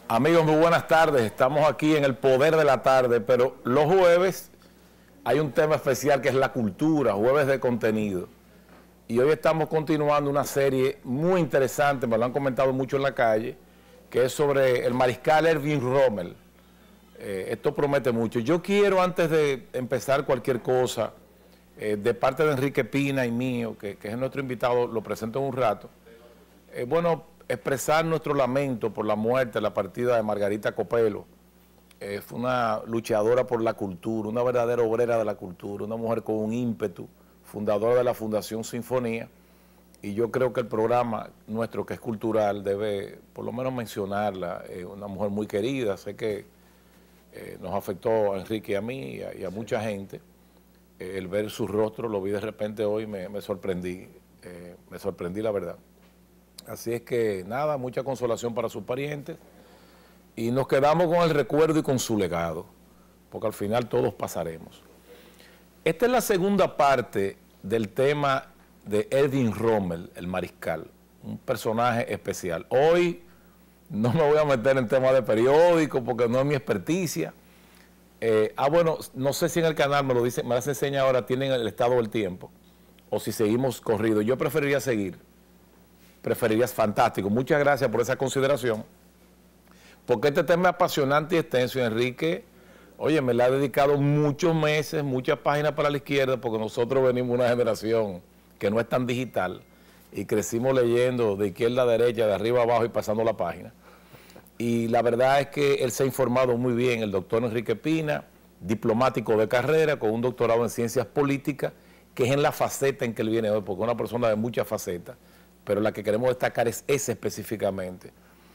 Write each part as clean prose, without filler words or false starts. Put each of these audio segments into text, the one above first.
Amigos, muy buenas tardes. Estamos aquí en el poder de la tarde, pero los jueves hay un tema especial que es la cultura, jueves de contenido. Y hoy estamos continuando una serie muy interesante, me lo han comentado mucho en la calle, que es sobre el mariscal Erwin Rommel. Esto promete mucho. Yo quiero, antes de empezar cualquier cosa, de parte de Enrique Pina y mío, que es nuestro invitado, lo presento en un rato, expresar nuestro lamento por la muerte, la partida de Margarita Copelo. Fue una luchadora por la cultura, una verdadera obrera de la cultura, una mujer con un ímpetu, fundadora de la Fundación Sinfonía, y yo creo que el programa nuestro, que es cultural, debe por lo menos mencionarla. Una mujer muy querida, sé que nos afectó a Enrique y a mí y a mucha gente. El ver su rostro, lo vi de repente hoy, me sorprendí la verdad. Así es que nada, mucha consolación para sus parientes y nos quedamos con el recuerdo y con su legado, porque al final todos pasaremos. Esta es la segunda parte del tema de Erwin Rommel, el mariscal, un personaje especial. Hoy no me voy a meter en temas de periódico porque no es mi experticia. Bueno, no sé si en el canal me lo dice, me las enseña ahora, tienen el estado del tiempo, o si seguimos corrido. Yo preferiría seguir. Preferirías, fantástico. Muchas gracias por esa consideración, porque este tema es apasionante y extenso. Y Enrique, oye, me le ha dedicado muchos meses, muchas páginas para la izquierda, porque nosotros venimos de una generación que no es tan digital y crecimos leyendo de izquierda a derecha, de arriba a abajo y pasando la página. Y la verdad es que él se ha informado muy bien, el doctor Enrique Pina, diplomático de carrera, con un doctorado en ciencias políticas, que es en la faceta en que él viene hoy, porque es una persona de muchas facetas, pero la que queremos destacar es esa específicamente.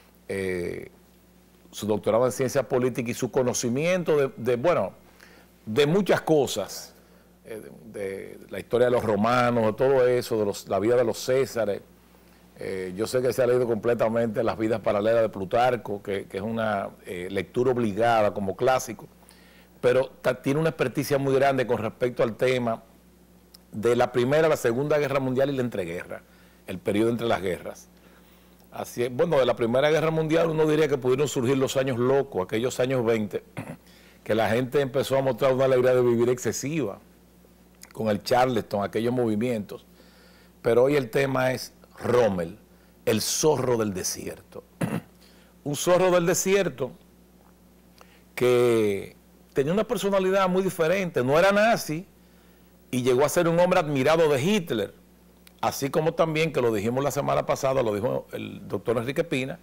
Su doctorado en ciencias políticas y su conocimiento de muchas cosas, de la historia de los romanos, de todo eso, de la vida de los Césares. Yo sé que se ha leído completamente Las vidas paralelas de Plutarco, que es una lectura obligada como clásico, pero tiene una experticia muy grande con respecto al tema de la Primera, la Segunda Guerra Mundial y la entreguerra, el periodo entre las guerras. Así es, bueno, de la Primera Guerra Mundial uno diría que pudieron surgir los años locos, aquellos años 20, que la gente empezó a mostrar una alegría de vivir excesiva, con el Charleston, aquellos movimientos. Pero hoy el tema es Rommel, el zorro del desierto. Un zorro del desierto que tenía una personalidad muy diferente, no era nazi y llegó a ser un hombre admirado de Hitler. Así como también, que lo dijimos la semana pasada, lo dijo el doctor Enrique Pina,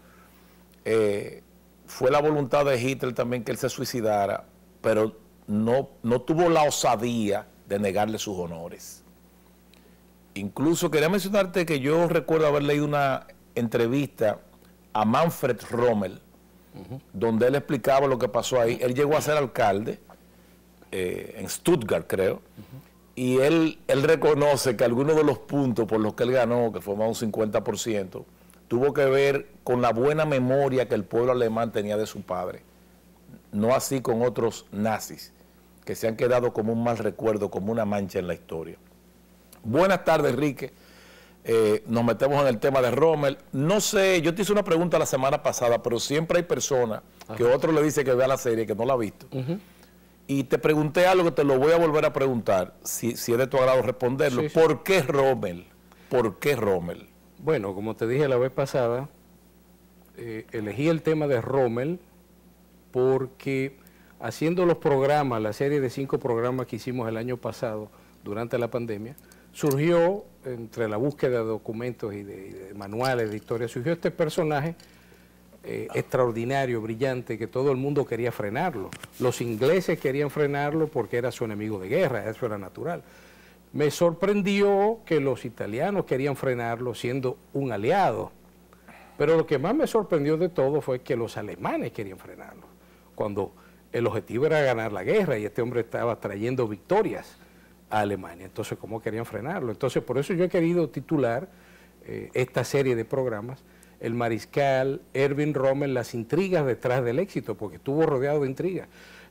fue la voluntad de Hitler también que él se suicidara, pero no tuvo la osadía de negarle sus honores. Incluso quería mencionarte que yo recuerdo haber leído una entrevista a Manfred Rommel, donde él explicaba lo que pasó ahí. Él llegó a ser alcalde en Stuttgart, creo, y él reconoce que algunos de los puntos por los que él ganó, que fue más de un 50%, tuvo que ver con la buena memoria que el pueblo alemán tenía de su padre. No así con otros nazis, que se han quedado como un mal recuerdo, como una mancha en la historia. Buenas tardes, Enrique. Nos metemos en el tema de Rommel. No sé, yo te hice una pregunta la semana pasada, pero siempre hay personas que otro le dice que vea la serie, que no la ha visto. Y te pregunté algo que te lo voy a volver a preguntar, si es de tu agrado responderlo. Sí. ¿Por qué Rommel? ¿Por qué Rommel? Bueno, como te dije la vez pasada, elegí el tema de Rommel porque haciendo los programas, la serie de 5 programas que hicimos el año pasado durante la pandemia, surgió, entre la búsqueda de documentos y de manuales de historia, surgió este personaje extraordinario, brillante, que todo el mundo quería frenarlo. Los ingleses querían frenarlo porque era su enemigo de guerra, eso era natural. Me sorprendió que los italianos querían frenarlo siendo un aliado, pero lo que más me sorprendió de todo fue que los alemanes querían frenarlo, cuando el objetivo era ganar la guerra y este hombre estaba trayendo victorias a Alemania. Entonces, ¿cómo querían frenarlo? Entonces, por eso yo he querido titular esta serie de programas El mariscal Erwin Rommel, las intrigas detrás del éxito, porque estuvo rodeado de intrigas.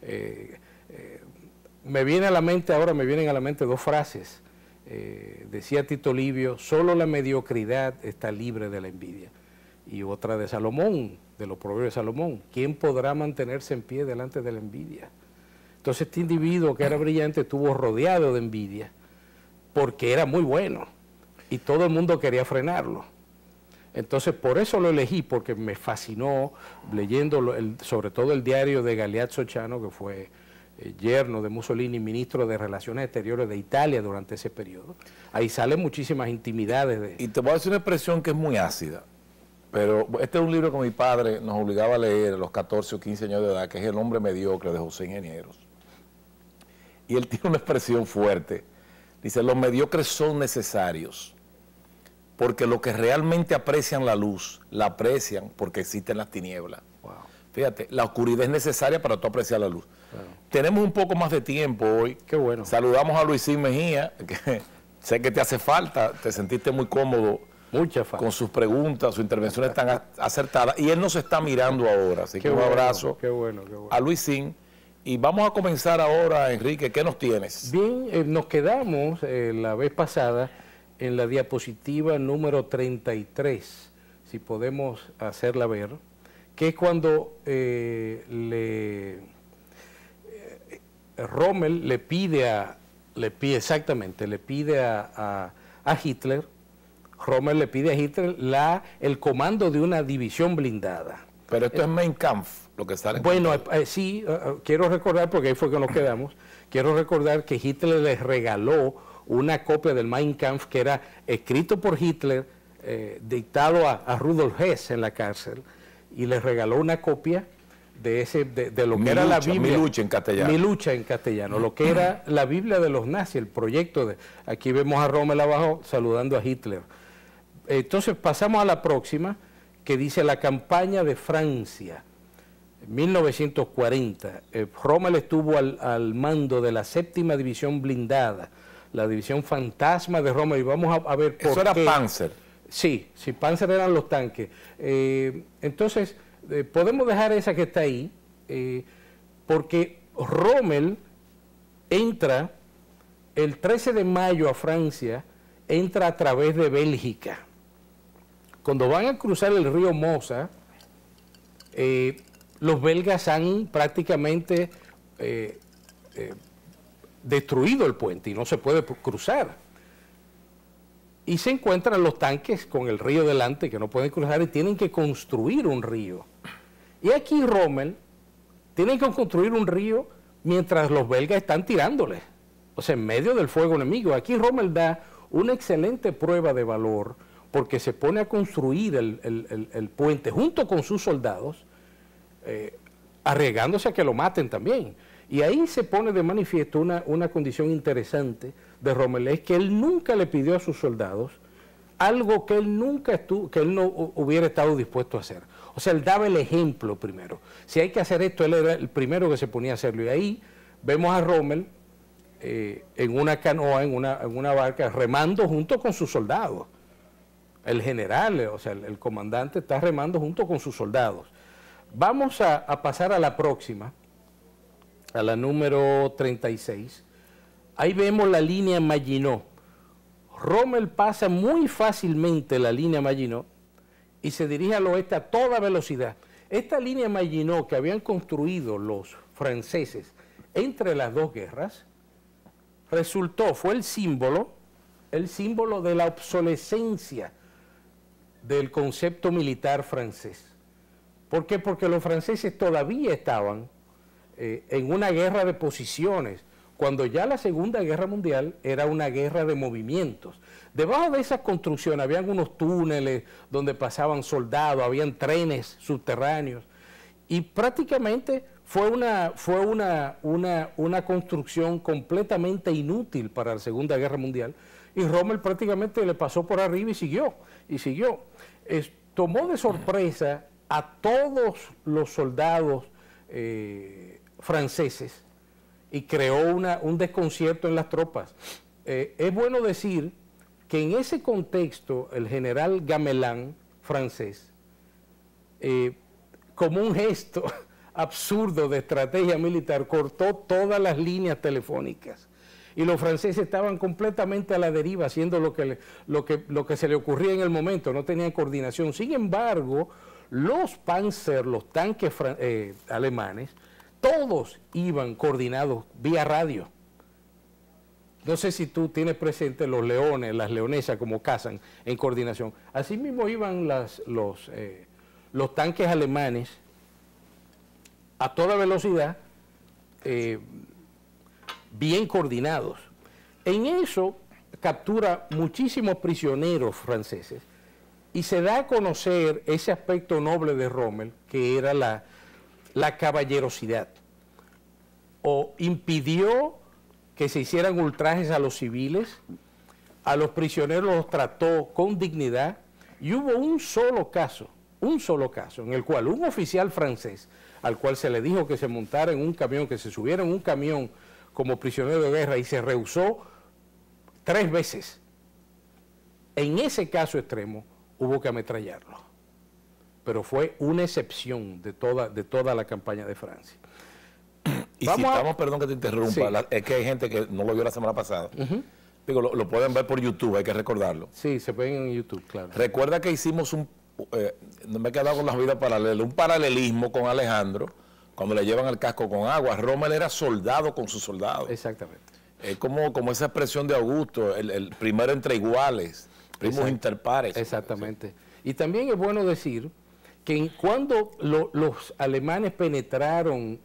Me vienen a la mente 2 frases. Decía Tito Livio, solo la mediocridad está libre de la envidia. Y otra de Salomón, de los proverbios de Salomón. ¿Quién podrá mantenerse en pie delante de la envidia? Entonces este individuo que era brillante estuvo rodeado de envidia porque era muy bueno y todo el mundo quería frenarlo. Entonces por eso lo elegí, porque me fascinó leyendo sobre todo el diario de Galeazzo Ciano, que fue yerno de Mussolini, ministro de Relaciones Exteriores de Italia durante ese periodo. Ahí salen muchísimas intimidades. Y te voy a decir una expresión que es muy ácida, pero este es un libro que mi padre nos obligaba a leer a los 14 o 15 años de edad, que es El hombre mediocre de José Ingenieros. Y él tiene una expresión fuerte. Dice, los mediocres son necesarios, porque los que realmente aprecian la luz, la aprecian porque existen las tinieblas. Wow. Fíjate, la oscuridad es necesaria para tú apreciar la luz. Wow. Tenemos un poco más de tiempo hoy. Qué bueno. Saludamos a Luisín Mejía, que sé que te hace falta, te sentiste muy cómodo. Mucha falta. Con sus preguntas, sus intervenciones tan acertadas. Y él nos está mirando ahora, así que un abrazo qué bueno. A Luisín. Y vamos a comenzar ahora, Enrique, ¿qué nos tienes? Bien, nos quedamos la vez pasada en la diapositiva número 33, si podemos hacerla ver, que es cuando Rommel le pide a Hitler, Rommel le pide a Hitler el comando de una división blindada. Pero esto es Mein Kampf, lo que sale. Bueno, sí, quiero recordar, porque ahí fue que nos quedamos, quiero recordar que Hitler les regaló una copia del Mein Kampf que era escrito por Hitler, dictado a Rudolf Hess en la cárcel, y les regaló una copia de lo que era la Biblia. Mi lucha en castellano. Mi lucha en castellano, lo que era la Biblia de los nazis, el proyecto de... Aquí vemos a Rommel abajo saludando a Hitler. Entonces pasamos a la próxima, que dice la campaña de Francia, 1940. Rommel estuvo al mando de la 7ª división blindada, la división fantasma de Rommel, y vamos a ver por qué. Eso era Panzer. Sí, Panzer eran los tanques. Entonces, podemos dejar esa que está ahí, porque Rommel entra el 13 de mayo a Francia, entra a través de Bélgica. Cuando van a cruzar el río Mosa, los belgas han prácticamente destruido el puente y no se puede cruzar. Y se encuentran los tanques con el río delante que no pueden cruzar y tienen que construir un río. Y aquí Rommel tiene que construir un río mientras los belgas están tirándoles, o sea, en medio del fuego enemigo. Aquí Rommel da una excelente prueba de valor, porque se pone a construir el puente junto con sus soldados, arriesgándose a que lo maten también. Y ahí se pone de manifiesto una condición interesante de Rommel, es que él nunca le pidió a sus soldados algo que él no hubiera estado dispuesto a hacer. O sea, él daba el ejemplo primero. Si hay que hacer esto, él era el primero que se ponía a hacerlo. Y ahí vemos a Rommel en una canoa, en una barca, remando junto con sus soldados. El general, o sea, el comandante está remando junto con sus soldados. Vamos a pasar a la próxima, a la número 36. Ahí vemos la línea Maginot. Rommel pasa muy fácilmente la línea Maginot y se dirige al oeste a toda velocidad. Esta línea Maginot que habían construido los franceses entre las dos guerras, fue el símbolo de la obsolescencia del concepto militar francés. ¿Por qué? Porque los franceses todavía estaban en una guerra de posiciones, cuando ya la Segunda Guerra Mundial era una guerra de movimientos. Debajo de esas construcciones habían unos túneles donde pasaban soldados, habían trenes subterráneos, y prácticamente fue una construcción completamente inútil para la Segunda Guerra Mundial, y Rommel prácticamente le pasó por arriba y siguió. Tomó de sorpresa a todos los soldados franceses y creó un desconcierto en las tropas. Es bueno decir que en ese contexto el general Gamelin, francés, como un gesto absurdo de estrategia militar, cortó todas las líneas telefónicas. Y los franceses estaban completamente a la deriva, haciendo lo que se le ocurría en el momento, no tenían coordinación. Sin embargo, los Panzer, los tanques alemanes, todos iban coordinados vía radio. No sé si tú tienes presente los leones, las leonesas como cazan en coordinación. Así mismo iban los tanques alemanes a toda velocidad, bien coordinados. En eso captura muchísimos prisioneros franceses y se da a conocer ese aspecto noble de Rommel, que era la caballerosidad. O impidió que se hicieran ultrajes a los civiles, a los prisioneros los trató con dignidad, y hubo un solo caso en el cual un oficial francés, al cual se le dijo que se montara en un camión, que se subiera en un camión como prisionero de guerra, y se rehusó 3 veces. En ese caso extremo hubo que ametrallarlo, pero fue una excepción de toda la campaña de Francia. Y perdón que te interrumpa, sí. Es que hay gente que no lo vio la semana pasada. Digo, lo pueden ver por YouTube, hay que recordarlo. Sí, se ven en YouTube, claro. Recuerda que hicimos no me he quedado con las vidas paralelas, un paralelismo con Alejandro, cuando le llevan el casco con agua. Rommel era soldado con sus soldados. Exactamente. Es como esa expresión de Augusto, el primero entre iguales, primos inter pares. Exactamente. Y también es bueno decir que cuando los alemanes penetraron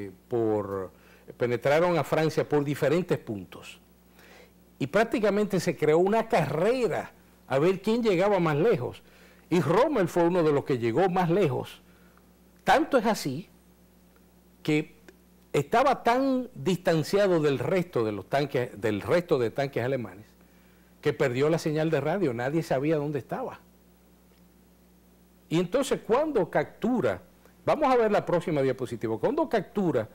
a Francia por diferentes puntos, y prácticamente se creó una carrera a ver quién llegaba más lejos, y Rommel fue uno de los que llegó más lejos. Tanto es así que estaba tan distanciado del resto de tanques alemanes, que perdió la señal de radio, nadie sabía dónde estaba. Y entonces cuando captura, vamos a ver la próxima diapositiva, cuando captura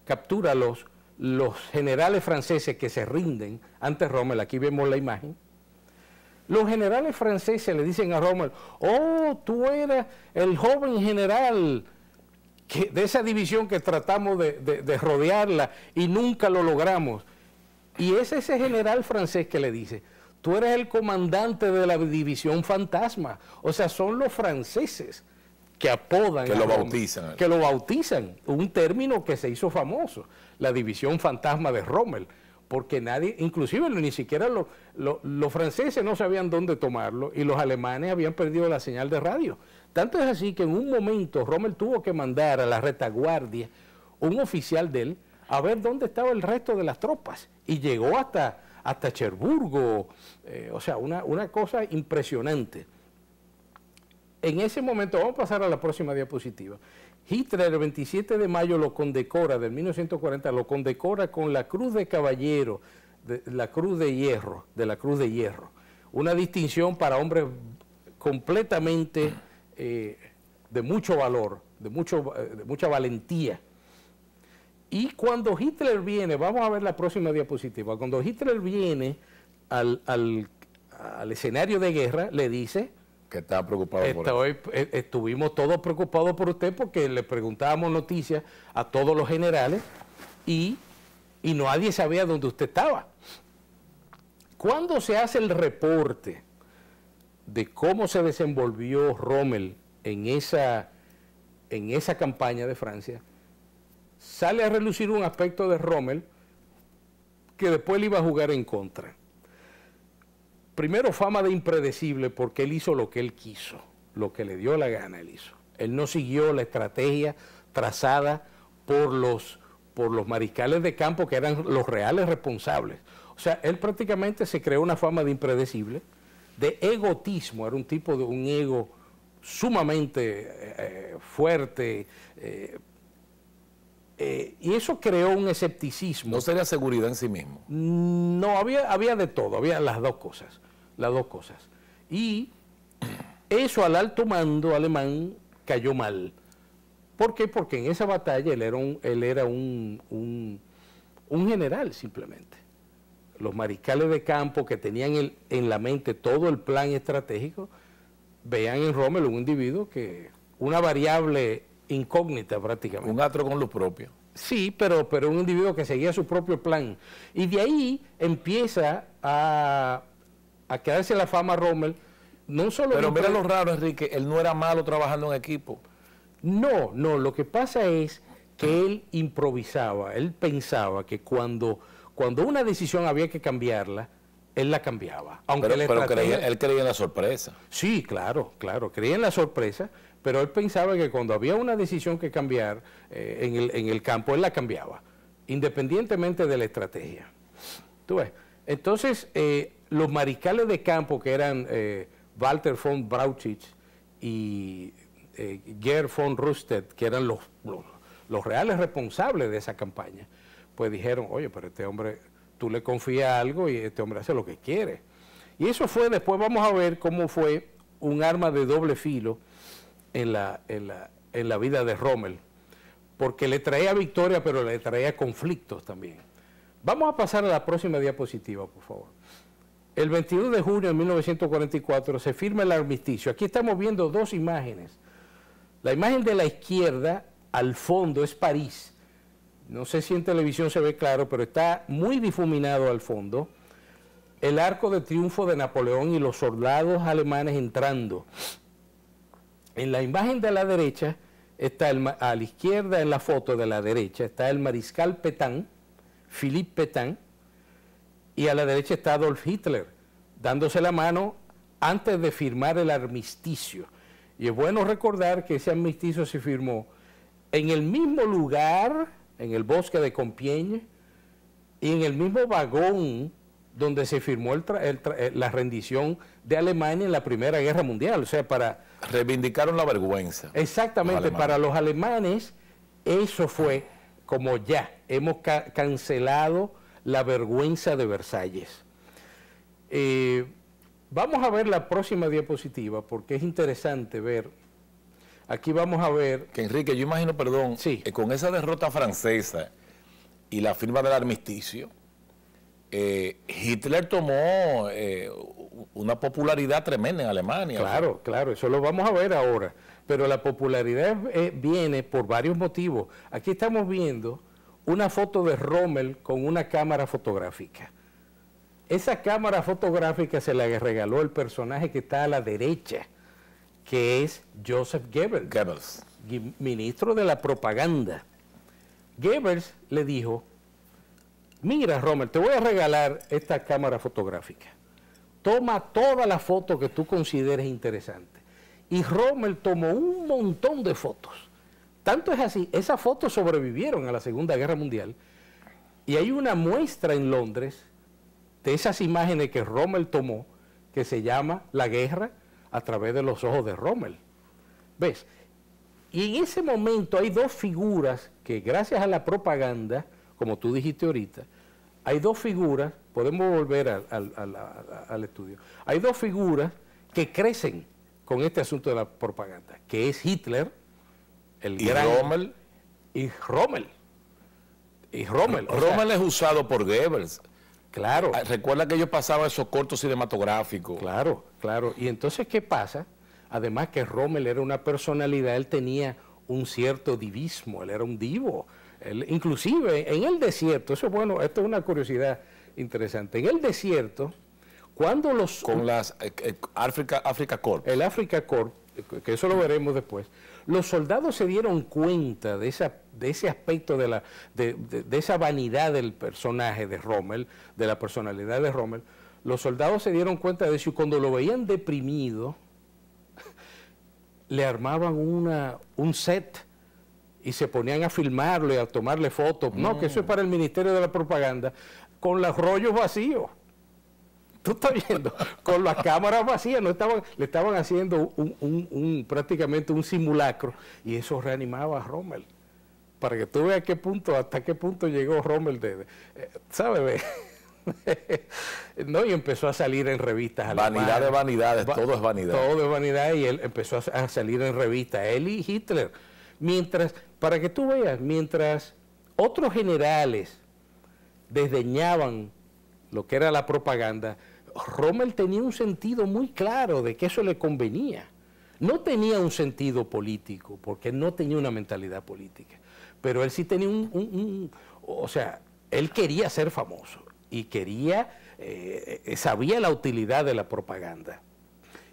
los generales franceses que se rinden ante Rommel, aquí vemos la imagen, los generales franceses le dicen a Rommel: oh, tú eras el joven general de esa división que tratamos de rodearla y nunca lo logramos. Y es ese general francés que le dice: tú eres el comandante de la división fantasma. O sea, son los franceses que apodan que lo bautizan. Que lo bautizan, un término que se hizo famoso, la división fantasma de Rommel, porque nadie, inclusive ni siquiera los franceses no sabían dónde tomarlo, y los alemanes habían perdido la señal de radio. Tanto es así que en un momento Rommel tuvo que mandar a la retaguardia un oficial de él a ver dónde estaba el resto de las tropas, y llegó hasta Cherburgo, o sea, una cosa impresionante. En ese momento, vamos a pasar a la próxima diapositiva, Hitler el 27 de mayo lo condecora, del 1940, lo condecora con la Cruz de Caballero, la Cruz de Hierro, una distinción para hombres completamente de mucho valor, de mucha valentía. Y cuando Hitler viene, vamos a ver la próxima diapositiva, cuando Hitler viene al escenario de guerra, le dice que estaba preocupado por eso. Estuvimos todos preocupados por usted, porque le preguntábamos noticias a todos los generales y nadie sabía dónde usted estaba. Cuando se hace el reporte de cómo se desenvolvió Rommel en esa campaña de Francia, sale a relucir un aspecto de Rommel que después le iba a jugar en contra. Primero, fama de impredecible, porque él hizo lo que él quiso, lo que le dio la gana él hizo. Él no siguió la estrategia trazada por los mariscales de campo, que eran los reales responsables. O sea, él prácticamente se creó una fama de impredecible, de egotismo, era un tipo de un ego sumamente fuerte, y eso creó un escepticismo. ¿No sería seguridad en sí mismo? No, había de todo, había las dos cosas. Y eso al alto mando alemán cayó mal. ¿Por qué? Porque en esa batalla él era un general simplemente. Los mariscales de campo que tenían en la mente todo el plan estratégico, veían en Rommel un individuo una variable incógnita prácticamente. Un astro con luz propia. Sí, pero un individuo que seguía su propio plan. Y de ahí empieza a quedarse la fama Rommel no solo... Pero mira lo raro, Enrique, él no era malo trabajando en equipo. No, lo que pasa es que él improvisaba, él pensaba que cuando una decisión había que cambiarla, él la cambiaba. Aunque pero él creía en la sorpresa. Sí, claro, creía en la sorpresa, pero él pensaba que cuando había una decisión que cambiar en el campo, él la cambiaba, independientemente de la estrategia. ¿Tú ves? Entonces, los mariscales de campo, que eran Walter von Brauchitsch y Gerd von Rundstedt, que eran los reales responsables de esa campaña, pues dijeron, oye, pero este hombre, tú le confías algo y este hombre hace lo que quiere. Y eso fue, después vamos a ver cómo fue un arma de doble filo en la vida de Rommel, porque le traía victoria, pero le traía conflictos también. Vamos a pasar a la próxima diapositiva, por favor. El 22 de junio de 1944 se firma el armisticio. Aquí estamos viendo dos imágenes. La imagen de la izquierda, al fondo, es París. No sé si en televisión se ve claro, pero está muy difuminado al fondo. El arco de triunfo de Napoleón y los soldados alemanes entrando. En la imagen de la derecha, está a la izquierda en la foto de la derecha, está el mariscal Pétain, Philippe Pétain, y a la derecha está Adolf Hitler, dándose la mano antes de firmar el armisticio. Y es bueno recordar que ese armisticio se firmó en el mismo lugar, en el bosque de Compiègne, y en el mismo vagón donde se firmó la rendición de Alemania en la Primera Guerra Mundial. O sea, para... Reivindicaron la vergüenza. Exactamente, para los alemanes eso fue como ya, hemos cancelado la vergüenza de Versalles. Vamos a ver la próxima diapositiva porque es interesante ver. Aquí vamos a ver... Que Enrique, yo imagino, perdón, sí, que con esa derrota francesa y la firma del armisticio, Hitler tomó una popularidad tremenda en Alemania. Claro, claro, eso lo vamos a ver ahora. Pero la popularidad viene por varios motivos. Aquí estamos viendo una foto de Rommel con una cámara fotográfica. Esa cámara fotográfica se la regaló el personaje que está a la derecha, que es Joseph Goebbels, ministro de la propaganda. Goebbels le dijo, mira Rommel, te voy a regalar esta cámara fotográfica. Toma todas las fotos que tú consideres interesantes. Y Rommel tomó un montón de fotos. Tanto es así, esas fotos sobrevivieron a la Segunda Guerra Mundial y hay una muestra en Londres de esas imágenes que Rommel tomó que se llama La guerra a través de los ojos de Rommel. ¿Ves? Y en ese momento hay dos figuras que gracias a la propaganda, como tú dijiste ahorita, hay dos figuras, podemos volver al estudio, hay dos figuras que crecen con este asunto de la propaganda, que es Hitler, el gran... Rommel. Y Rommel. Rommel es usado por Goebbels. Claro. Recuerda que ellos pasaban esos cortos cinematográficos. Claro. Y entonces, ¿qué pasa? Además que Rommel era una personalidad, él tenía un cierto divismo, él era un divo. Él, inclusive en el desierto, eso es bueno, esto es una curiosidad interesante. En el desierto, cuando los... Con las Africa Corps. El Africa Corps, que eso lo veremos después. Los soldados se dieron cuenta de ese aspecto de esa vanidad del personaje de Rommel, de la personalidad de Rommel. Los soldados se dieron cuenta de eso y cuando lo veían deprimido, le armaban un set y se ponían a filmarlo y a tomarle fotos. No, que eso es para el Ministerio de la Propaganda, con los rollos vacíos. Tú estás viendo, con las cámaras vacías, le estaban haciendo prácticamente un simulacro y eso reanimaba a Rommel. Para que tú veas hasta qué punto llegó Rommel ¿sabes? No, y empezó a salir en revistas alemanas. Vanidad de vanidades, todo es vanidad. Todo es vanidad y él empezó a salir en revistas, él y Hitler. Para que tú veas, mientras otros generales desdeñaban lo que era la propaganda, Rommel tenía un sentido muy claro de que eso le convenía. No tenía un sentido político, porque no tenía una mentalidad política, pero él sí tenía o sea, él quería ser famoso y sabía la utilidad de la propaganda.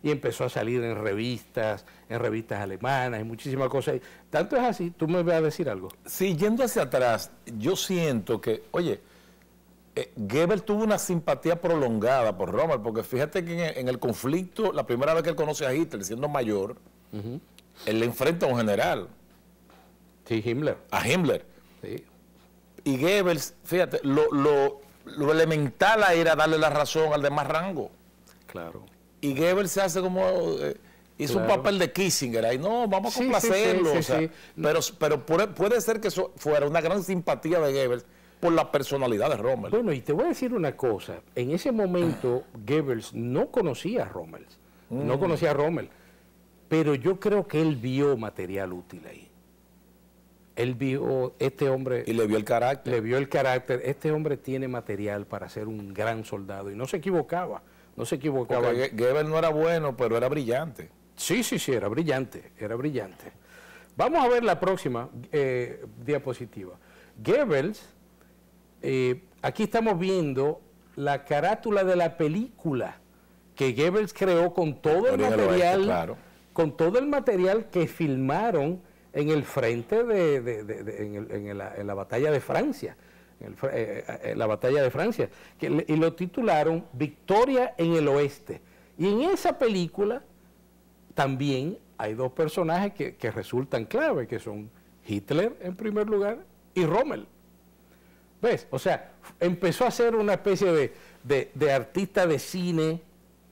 y empezó a salir en revistas alemanas y muchísimas cosas. Tanto es así, tú me vas a decir algo. Sí, yendo hacia atrás, yo siento que, oye, Goebbels tuvo una simpatía prolongada por Rommel, porque fíjate que en el conflicto, la primera vez que él conoce a Hitler, siendo mayor, él le enfrenta a un general. Sí, Himmler. A Himmler. Sí. Y Goebbels, fíjate, lo elemental era darle la razón al de más rango. Claro. Y Goebbels se hace como... hizo un papel de Kissinger ahí, no, vamos a complacerlo. Pero puede ser que eso fuera una gran simpatía de Goebbels por la personalidad de Rommel. Bueno, y te voy a decir una cosa. En ese momento, Goebbels no conocía a Rommel. No conocía a Rommel. Pero yo creo que él vio material útil ahí. Él vio, este hombre... Y le vio el carácter. Le vio el carácter. Este hombre tiene material para ser un gran soldado. Y no se equivocaba. No se equivocaba. Porque Goebbels no era bueno, pero era brillante. Sí, era brillante. Era brillante. Vamos a ver la próxima diapositiva. Goebbels... aquí estamos viendo la carátula de la película que Goebbels creó con todo el material, claro, con todo el material que filmaron en el frente en la batalla de Francia, en la batalla de Francia, y lo titularon Victoria en el Oeste. Y en esa película también hay dos personajes que resultan clave, que son Hitler en primer lugar y Rommel. ¿Ves? O sea, empezó a ser una especie de artista de cine,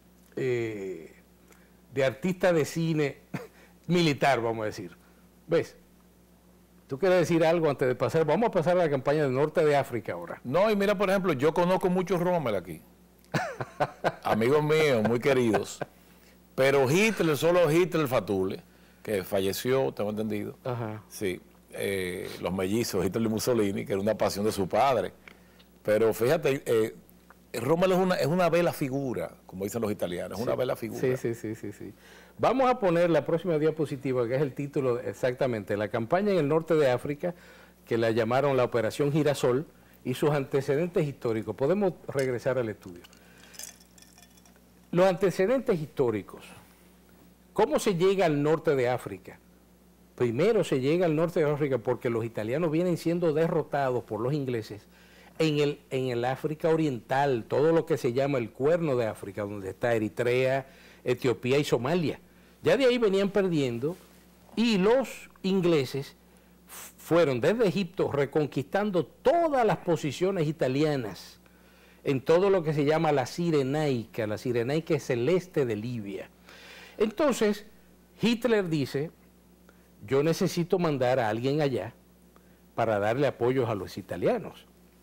militar, vamos a decir. ¿Ves? ¿Tú quieres decir algo antes de pasar? Vamos a pasar a la campaña del norte de África ahora. No, y mira, por ejemplo, yo conozco muchos Rommel aquí. Amigos míos, muy queridos. Pero Hitler, solo Hitler Fatule, que falleció, tengo entendido. Ajá. Sí. Los mellizos, Hitler y Mussolini, que era una pasión de su padre. Pero fíjate, Rommel es una bella figura, como dicen los italianos, es una bella figura. Sí. Vamos a poner la próxima diapositiva, que es el título exactamente, la campaña en el norte de África, que la llamaron la Operación Girasol, y sus antecedentes históricos. Podemos regresar al estudio. Los antecedentes históricos. ¿Cómo se llega al norte de África? Primero se llega al norte de África porque los italianos vienen siendo derrotados por los ingleses en el África Oriental, todo lo que se llama el Cuerno de África, donde está Eritrea, Etiopía y Somalia. Ya de ahí venían perdiendo y los ingleses fueron desde Egipto reconquistando todas las posiciones italianas en todo lo que se llama la Cirenaica es el este de Libia. Entonces, Hitler dice, yo necesito mandar a alguien allá para darle apoyos a los italianos,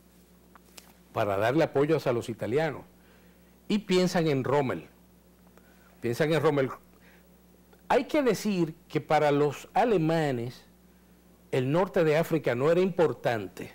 y piensan en Rommel. Hay que decir que para los alemanes el norte de África no era importante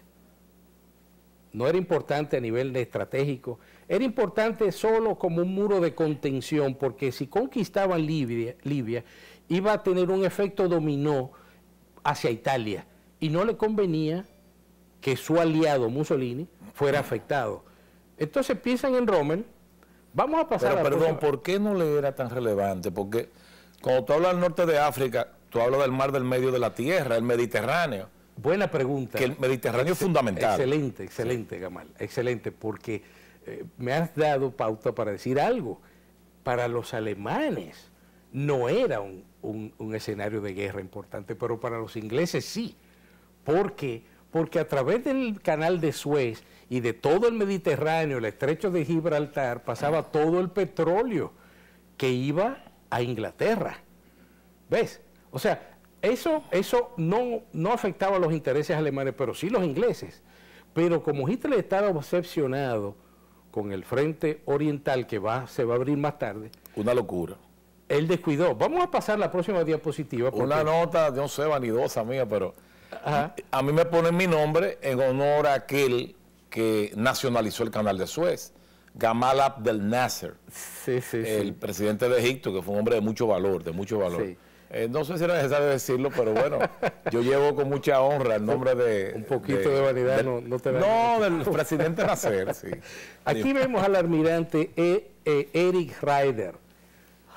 a nivel estratégico, era importante solo como un muro de contención, porque si conquistaban Libia iba a tener un efecto dominó hacia Italia, y no le convenía que su aliado Mussolini fuera afectado. Entonces piensan en Rommel. Vamos a pasar a la próxima. ¿Por qué no le era tan relevante? Porque cuando tú hablas del norte de África, tú hablas del mar del medio de la tierra, el Mediterráneo. Buena pregunta. Que el Mediterráneo es fundamental. Excelente, Gamal. Excelente, porque me has dado pauta para decir algo. Para los alemanes no era un escenario de guerra importante, pero para los ingleses sí. ¿Por qué? Porque a través del canal de Suez y de todo el Mediterráneo, el estrecho de Gibraltar, pasaba todo el petróleo que iba a Inglaterra. ¿Ves? O sea, eso no afectaba a los intereses alemanes, pero sí los ingleses. Pero como Hitler estaba obsesionado con el frente oriental que se va a abrir más tarde. Una locura. Él descuidó. Vamos a pasar la próxima diapositiva. Una nota, no sé, vanidosa mía, pero a mí me ponen mi nombre en honor a aquel que nacionalizó el canal de Suez, Gamal Abdel Nasser, el presidente de Egipto, que fue un hombre de mucho valor, Sí. No sé si era necesario decirlo, pero bueno, yo llevo con mucha honra el nombre de... Un poquito de vanidad no te da. No, del presidente Nasser, sí. Aquí vemos al almirante Erich Raeder.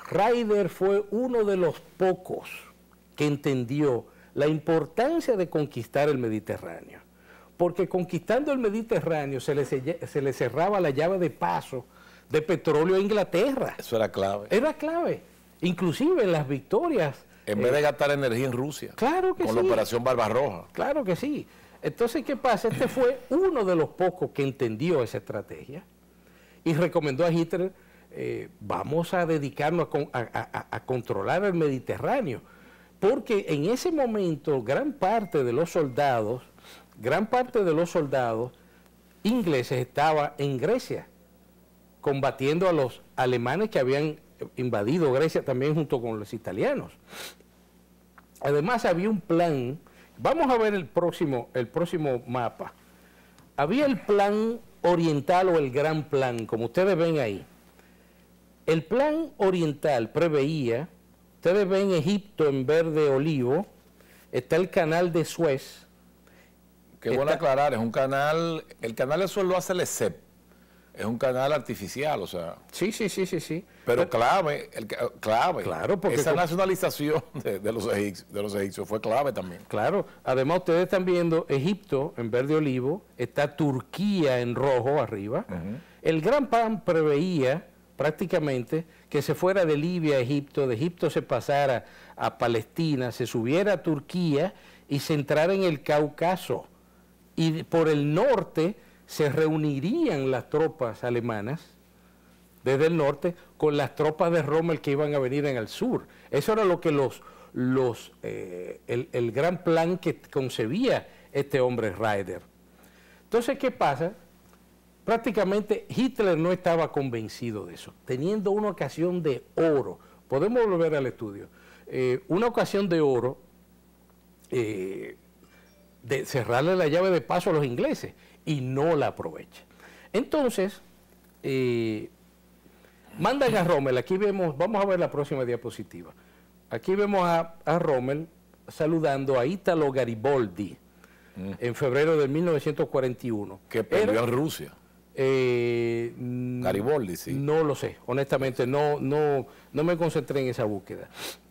Ryder fue uno de los pocos que entendió la importancia de conquistar el Mediterráneo, porque conquistando el Mediterráneo se le cerraba la llave de paso de petróleo a Inglaterra. Eso era clave. Era clave, inclusive en las victorias. En vez de gastar energía en Rusia. Claro que sí. Con la operación Barbarroja. Claro que sí. Entonces, ¿qué pasa? Este fue uno de los pocos que entendió esa estrategia y recomendó a Hitler, vamos a dedicarnos a controlar el Mediterráneo, porque en ese momento gran parte de los soldados ingleses estaba en Grecia, combatiendo a los alemanes que habían invadido Grecia también junto con los italianos. Además había un plan, vamos a ver el próximo mapa. Había el plan oriental o el gran plan, como ustedes ven ahí. El plan oriental preveía, ustedes ven Egipto en verde olivo, está el canal de Suez. Qué bueno aclarar, es un canal, el canal de Suez lo hace el ESEP, es un canal artificial, o sea. Sí. Pero clave, clave. Claro, porque esa nacionalización de los egipcios fue clave también. Claro, además ustedes están viendo Egipto en verde olivo, está Turquía en rojo arriba. El gran plan preveía prácticamente que se fuera de Libia a Egipto, de Egipto se pasara a Palestina, se subiera a Turquía y se entrara en el Cáucaso. Y por el norte se reunirían las tropas alemanas desde el norte con las tropas de Rommel que iban a venir en el sur. Eso era lo que el gran plan que concebía este hombre Ryder. Entonces, ¿qué pasa? Prácticamente Hitler no estaba convencido de eso, teniendo una ocasión de oro. Podemos volver al estudio. Una ocasión de oro de cerrarle la llave de paso a los ingleses y no la aprovecha. Entonces, mandan a Rommel, aquí vemos, vamos a ver la próxima diapositiva. Aquí vemos a Rommel saludando a Italo Garibaldi en febrero de 1941. Que perdió en Rusia. Garibaldi, sí. No lo sé, honestamente, no me concentré en esa búsqueda.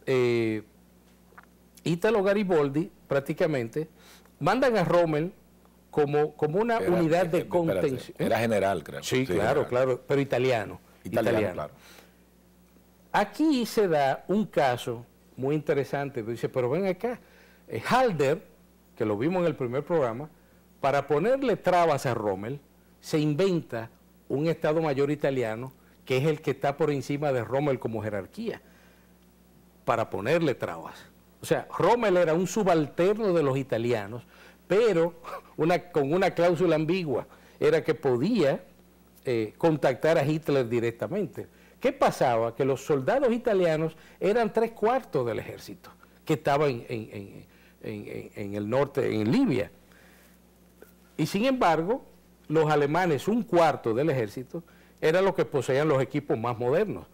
Italo Garibaldi, prácticamente, mandan a Rommel como una unidad de contención. Era general, creo. Sí, claro, pero italiano. Claro. Aquí se da un caso muy interesante. Dice, pero ven acá, Halder, que lo vimos en el primer programa, para ponerle trabas a Rommel, se inventa un Estado Mayor italiano que es el que está por encima de Rommel como jerarquía, para ponerle trabas. O sea, Rommel era un subalterno de los italianos, pero con una cláusula ambigua, era que podía contactar a Hitler directamente. ¿Qué pasaba? Que los soldados italianos eran 3/4 del ejército que estaba en el norte, en Libia. Y sin embargo, los alemanes, 1/4 del ejército, eran los que poseían los equipos más modernos.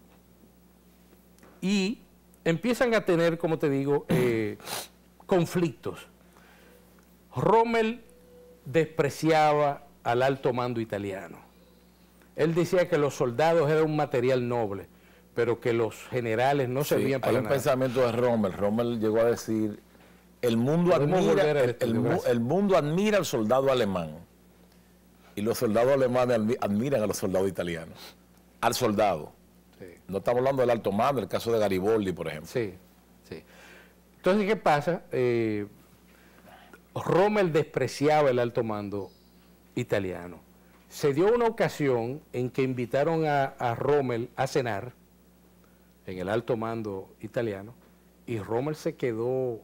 Y empiezan a tener, como te digo, conflictos. Rommel despreciaba al alto mando italiano. Él decía que los soldados eran un material noble, pero que los generales no servían para nada. Hay un pensamiento de Rommel. Rommel llegó a decir, el mundo admira al soldado alemán y los soldados alemanes admiran a los soldados italianos. Al soldado. Sí. No estamos hablando del alto mando, el caso de Garibaldi, por ejemplo. Sí. Entonces, ¿qué pasa? Rommel despreciaba el alto mando italiano. Se dio una ocasión en que invitaron a Rommel a cenar en el alto mando italiano y Rommel se quedó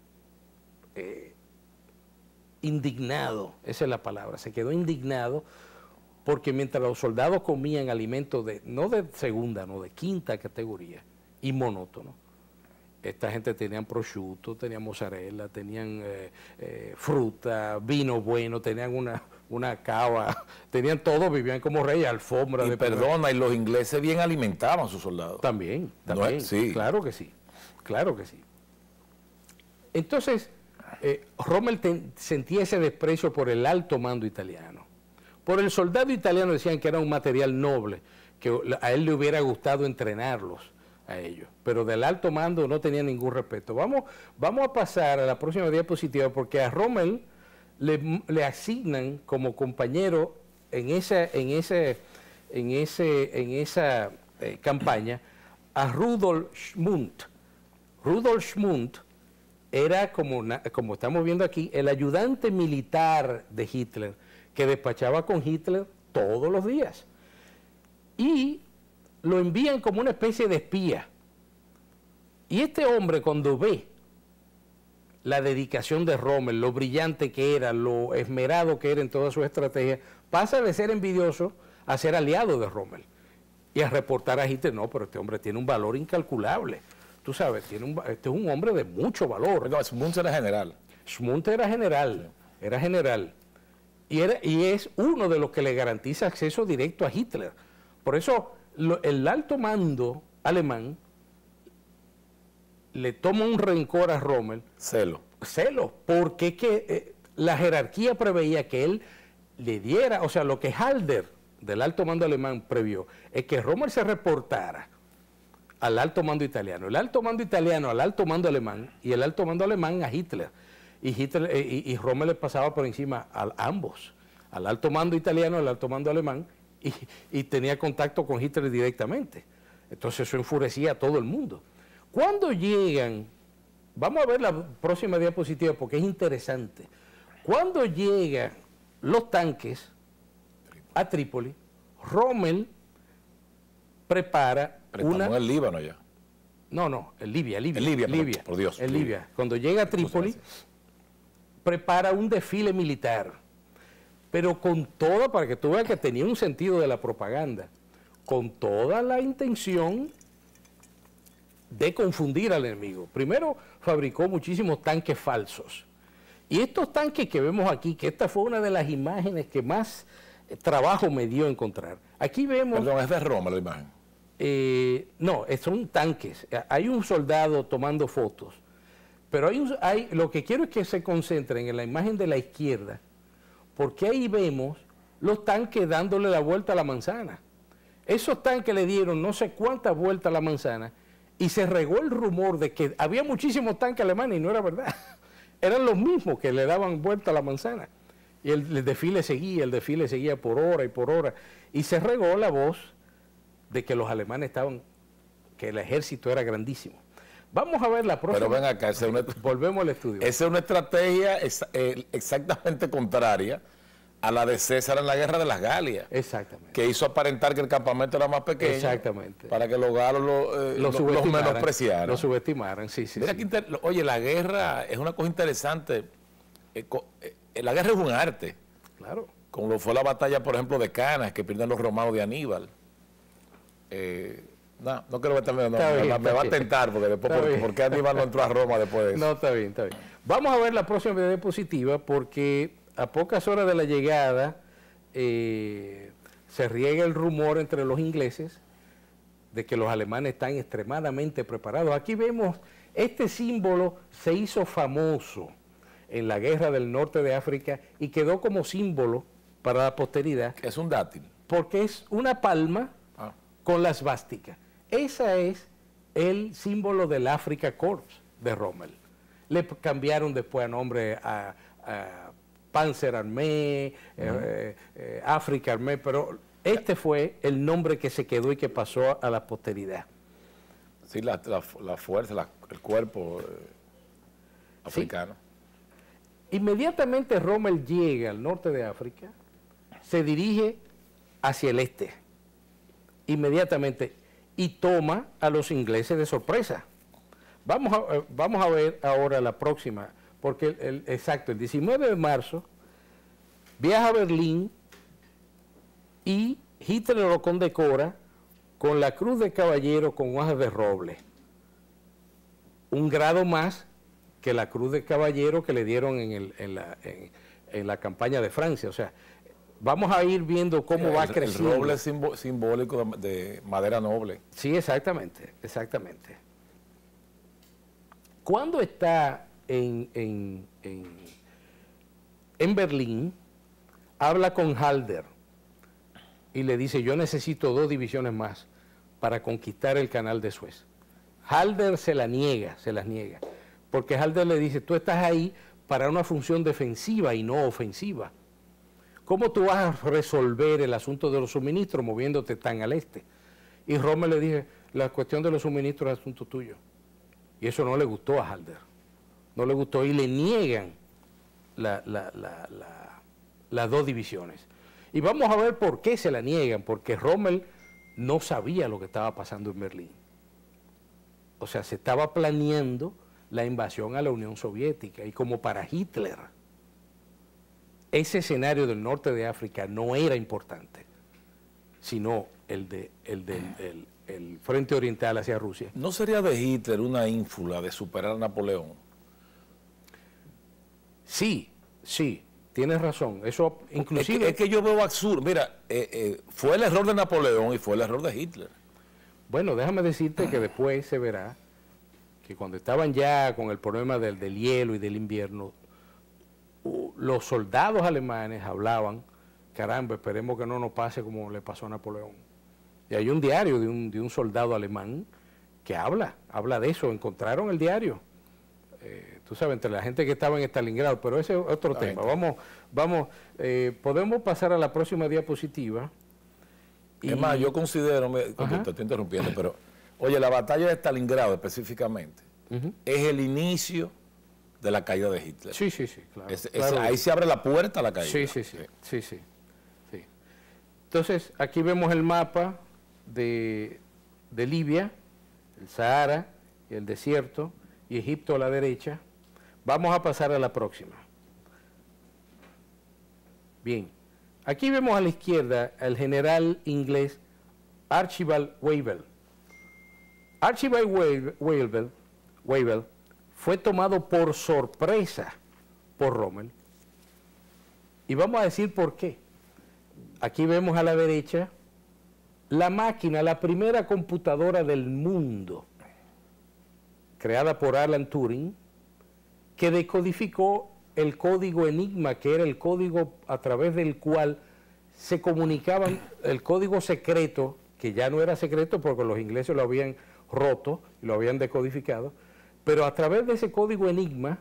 indignado, esa es la palabra, se quedó indignado porque mientras los soldados comían alimentos no de segunda, no de quinta categoría y monótono, esta gente tenían prosciutto, tenían mozzarella, tenían fruta, vino bueno, tenían una cava, tenían todo, vivían como reyes, alfombra. Y perdona, y los ingleses bien alimentaban a sus soldados. También, sí. Claro que sí. Entonces, Rommel sentía ese desprecio por el alto mando italiano. Por el soldado italiano decían que era un material noble, que a él le hubiera gustado entrenarlos a ellos, pero del alto mando no tenía ningún respeto. Vamos a pasar a la próxima diapositiva, porque a Rommel le asignan como compañero en esa campaña a Rudolf Schmundt. Rudolf Schmundt era, como estamos viendo aquí, el ayudante militar de Hitler, que despachaba con Hitler todos los días. Y lo envían como una especie de espía. Y este hombre, cuando ve la dedicación de Rommel, lo brillante que era, lo esmerado que era en toda su estrategia, pasa de ser envidioso a ser aliado de Rommel y a reportar a Hitler: no, pero este hombre tiene un valor incalculable. Tú sabes, este es un hombre de mucho valor. No, Schmundt era general. Schmundt era general, sí. Era general. Y es uno de los que le garantiza acceso directo a Hitler. Por eso el alto mando alemán le toma un rencor a Rommel. Celo, porque es que la jerarquía preveía que él le diera, o sea, lo que Halder, del alto mando alemán, previó, es que Rommel se reportara al alto mando italiano, el alto mando italiano al alto mando alemán, y el alto mando alemán a Hitler. Y Rommel le pasaba por encima a ambos, al alto mando italiano, al alto mando alemán, y tenía contacto con Hitler directamente. Entonces eso enfurecía a todo el mundo. Cuando llegan, vamos a ver la próxima diapositiva porque es interesante. Cuando llegan los tanques a Trípoli, Rommel prepara una... en el Líbano ya. No, en Libia. En Libia, por Dios. En Libia. Cuando llega a Trípoli, prepara un desfile militar, pero con toda, para que tú veas que tenía un sentido de la propaganda, con toda la intención de confundir al enemigo. Primero fabricó muchísimos tanques falsos. Y estos tanques que vemos aquí, que esta fue una de las imágenes que más trabajo me dio encontrar. Aquí vemos... Perdón, es de Roma la imagen. No, son tanques. Hay un soldado tomando fotos. Pero lo que quiero es que se concentren en la imagen de la izquierda, porque ahí vemos los tanques dándole la vuelta a la manzana. Esos tanques le dieron no sé cuántas vueltas a la manzana, y se regó el rumor de que había muchísimos tanques alemanes, y no era verdad. Eran los mismos que le daban vuelta a la manzana. Y el desfile seguía por hora y por hora. Y se regó la voz de que los alemanes que el ejército era grandísimo. Vamos a ver la próxima. Pero ven acá, volvemos al estudio. Esa es una estrategia exactamente contraria a la de César en la guerra de las Galias. Exactamente. Que hizo aparentar que el campamento era más pequeño. Exactamente. Para que los galos los menospreciaran. Lo subestimaran, sí. Mira sí. Oye, la guerra es una cosa interesante. La guerra es un arte. Claro. Como fue la batalla, por ejemplo, de Canas, que pierden los romanos de Aníbal. No quiero ver también, me va a tentar, porque después, ¿por qué Aníbal no entró a Roma después de eso? No, está bien. Vamos a ver la próxima diapositiva, porque a pocas horas de la llegada se riega el rumor entre los ingleses de que los alemanes están extremadamente preparados. Aquí vemos, este símbolo se hizo famoso en la guerra del norte de África y quedó como símbolo para la posteridad. Es un dátil. Porque es una palma con la svástica. Ese es el símbolo del Afrika Korps de Rommel. Le cambiaron después a nombre a Panzer Armee, Afrika Armee, pero este fue el nombre que se quedó y que pasó a la posteridad. Sí, la fuerza, el cuerpo africano. Sí. Inmediatamente Rommel llega al norte de África, se dirige hacia el este, inmediatamente, y toma a los ingleses de sorpresa. Vamos a ver ahora la próxima, porque el 19 de marzo viaja a Berlín y Hitler lo condecora con la Cruz de Caballero con hojas de roble, un grado más que la Cruz de Caballero que le dieron en la campaña de Francia. O sea, vamos a ir viendo cómo va creciendo. El roble es simbólico de madera noble. Sí, exactamente. Cuando está en Berlín, habla con Halder y le dice: yo necesito 2 divisiones más para conquistar el canal de Suez. Halder se las niega, porque Halder le dice, tú estás ahí para una función defensiva y no ofensiva. ¿Cómo tú vas a resolver el asunto de los suministros moviéndote tan al este? Y Rommel le dice, la cuestión de los suministros es asunto tuyo. Y eso no le gustó a Halder. No le gustó y le niegan las dos divisiones. Y vamos a ver por qué se la niegan, porque Rommel no sabía lo que estaba pasando en Berlín. O sea, se estaba planeando la invasión a la Unión Soviética y como para Hitler, ese escenario del norte de África no era importante, sino el frente oriental hacia Rusia. ¿No sería de Hitler una ínfula de superar a Napoleón? Sí, tienes razón. Eso inclusive... Es que yo veo absurdo. Mira, fue el error de Napoleón y fue el error de Hitler. Bueno, déjame decirte que después se verá que cuando estaban ya con el problema del hielo y del invierno, los soldados alemanes hablaban, caramba, esperemos que no nos pase como le pasó a Napoleón. Y hay un diario de un soldado alemán que habla de eso, encontraron el diario. Tú sabes, entre la gente que estaba en Stalingrado, pero ese es otro tema. Podemos pasar a la próxima diapositiva. Es más, yo considero, te estoy interrumpiendo, pero, oye, la batalla de Stalingrado específicamente es el inicio de la caída de Hitler. Sí, claro. Claro. Ahí se abre la puerta a la caída. Sí. Entonces, aquí vemos el mapa de Libia, el Sahara y el desierto, y Egipto a la derecha. Vamos a pasar a la próxima. Bien, aquí vemos a la izquierda al general inglés Archibald Wavell. Archibald Wavell fue tomado por sorpresa por Rommel. Y vamos a decir por qué. Aquí vemos a la derecha la máquina, la primera computadora del mundo, creada por Alan Turing, que decodificó el código Enigma, que era el código a través del cual se comunicaban, el código secreto, que ya no era secreto porque los ingleses lo habían roto y lo habían decodificado, pero a través de ese código Enigma,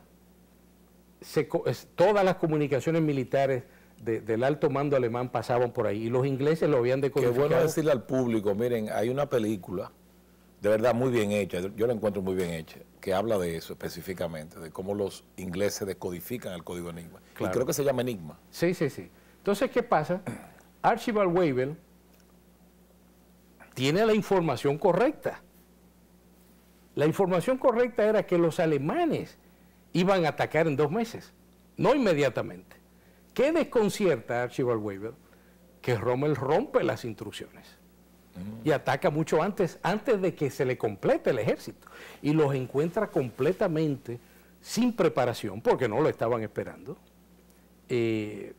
todas las comunicaciones militares del alto mando alemán pasaban por ahí y los ingleses lo habían decodificado. Qué bueno decirle al público, miren, hay una película de verdad muy bien hecha, yo la encuentro muy bien hecha, que habla de eso específicamente, de cómo los ingleses decodifican el código Enigma. Claro. Y creo que se llama Enigma. Sí. Entonces, ¿qué pasa? Archibald Wavell tiene la información correcta. La información correcta era que los alemanes iban a atacar en 2 meses, no inmediatamente. ¿Qué desconcierta a Archibald Wavell? Que Rommel rompe las instrucciones y ataca mucho antes de que se le complete el ejército. Y los encuentra completamente sin preparación, porque no lo estaban esperando. Y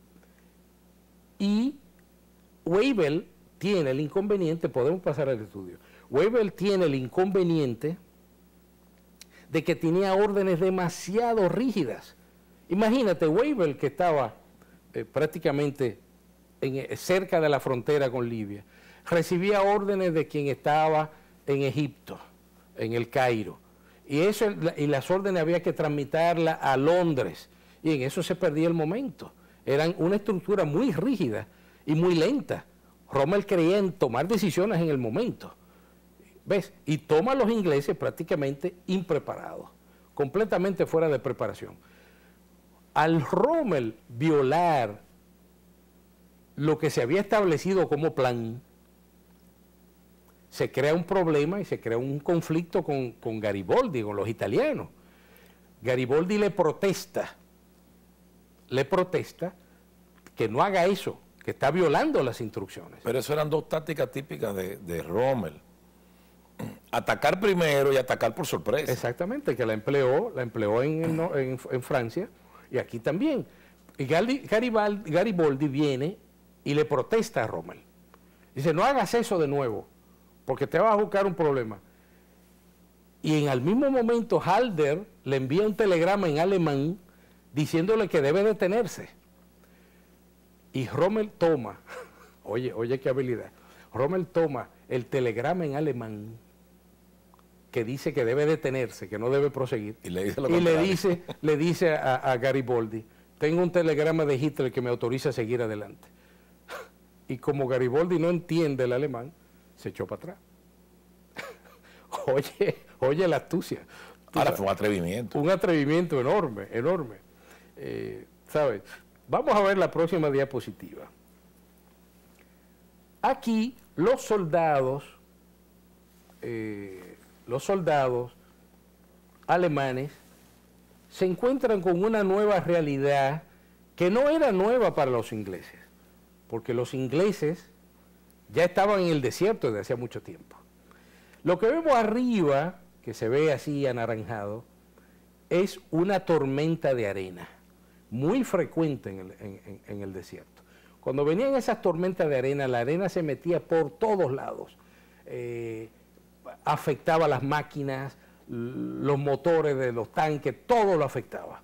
Wavell tiene el inconveniente, podemos pasar al estudio, Wavell tiene el inconveniente de que tenía órdenes demasiado rígidas. Imagínate, Wavell, que estaba prácticamente cerca de la frontera con Libia, recibía órdenes de quien estaba en Egipto, en el Cairo, y las órdenes había que transmitirlas a Londres, y en eso se perdía el momento. Eran una estructura muy rígida y muy lenta. Rommel creía en tomar decisiones en el momento, ¿ves? Y toma a los ingleses prácticamente impreparados, completamente fuera de preparación. Al Rommel violar lo que se había establecido como plan, se crea un problema y se crea un conflicto con Garibaldi, con los italianos. Garibaldi le protesta que no haga eso, que está violando las instrucciones. Pero eso eran 2 tácticas típicas de Rommel. Atacar primero y atacar por sorpresa. Exactamente, que la empleó en Francia y aquí también. Y Garibaldi viene y le protesta a Rommel. Dice, no hagas eso de nuevo, porque te vas a buscar un problema. Y al mismo momento Halder le envía un telegrama en alemán diciéndole que debe detenerse. Y Rommel toma, oye qué habilidad, Rommel toma el telegrama en alemán, que dice que debe detenerse, que no debe proseguir. Y le dice lo y contrario. le dice a Garibaldi, tengo un telegrama de Hitler que me autoriza a seguir adelante. Y como Garibaldi no entiende el alemán, se echó para atrás. Oye la astucia. Ahora fue un atrevimiento. Un atrevimiento enorme, enorme. ¿Sabes? Vamos a ver la próxima diapositiva. Aquí los soldados alemanes se encuentran con una nueva realidad que no era nueva para los ingleses, porque los ingleses ya estaban en el desierto desde hacía mucho tiempo. Lo que vemos arriba, que se ve así anaranjado, es una tormenta de arena, muy frecuente en el desierto. Cuando venían esas tormentas de arena, la arena se metía por todos lados, afectaba las máquinas, los motores de los tanques, todo lo afectaba.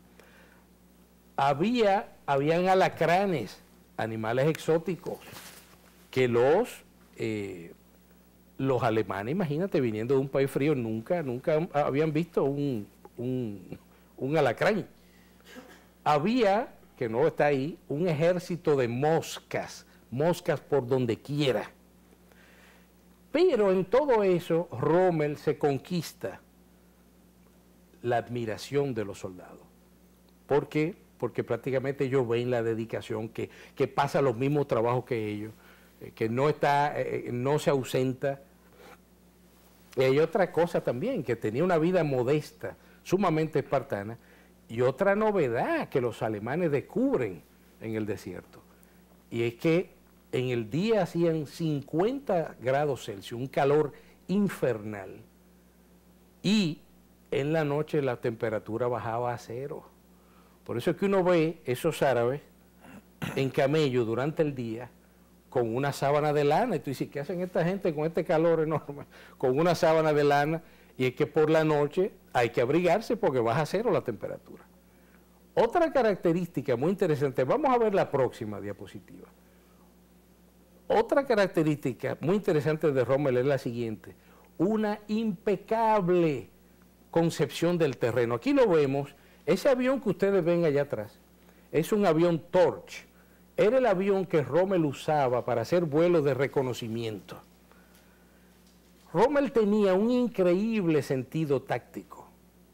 Habían alacranes, animales exóticos, que los alemanes, imagínate, viniendo de un país frío, nunca habían visto un alacrán. Había, que no está ahí, un ejército de moscas por donde quiera. Pero en todo eso, Rommel se conquista la admiración de los soldados. ¿Por qué? Porque prácticamente ellos ven la dedicación, que pasa los mismos trabajos que ellos, que no se ausenta. Y hay otra cosa también, que tenía una vida modesta, sumamente espartana, y otra novedad que los alemanes descubren en el desierto, y es que en el día hacían 50 grados Celsius, un calor infernal, y en la noche la temperatura bajaba a 0. Por eso es que uno ve esos árabes en camello durante el día con una sábana de lana, y tú dices, ¿qué hacen esta gente con este calor enorme? Con una sábana de lana, y es que por la noche hay que abrigarse porque baja a 0 la temperatura. Otra característica muy interesante, vamos a ver la próxima diapositiva. Otra característica muy interesante de Rommel es la siguiente: una impecable concepción del terreno. Aquí lo vemos, ese avión que ustedes ven allá atrás, es un avión Torch. Era el avión que Rommel usaba para hacer vuelos de reconocimiento. Rommel tenía un increíble sentido táctico,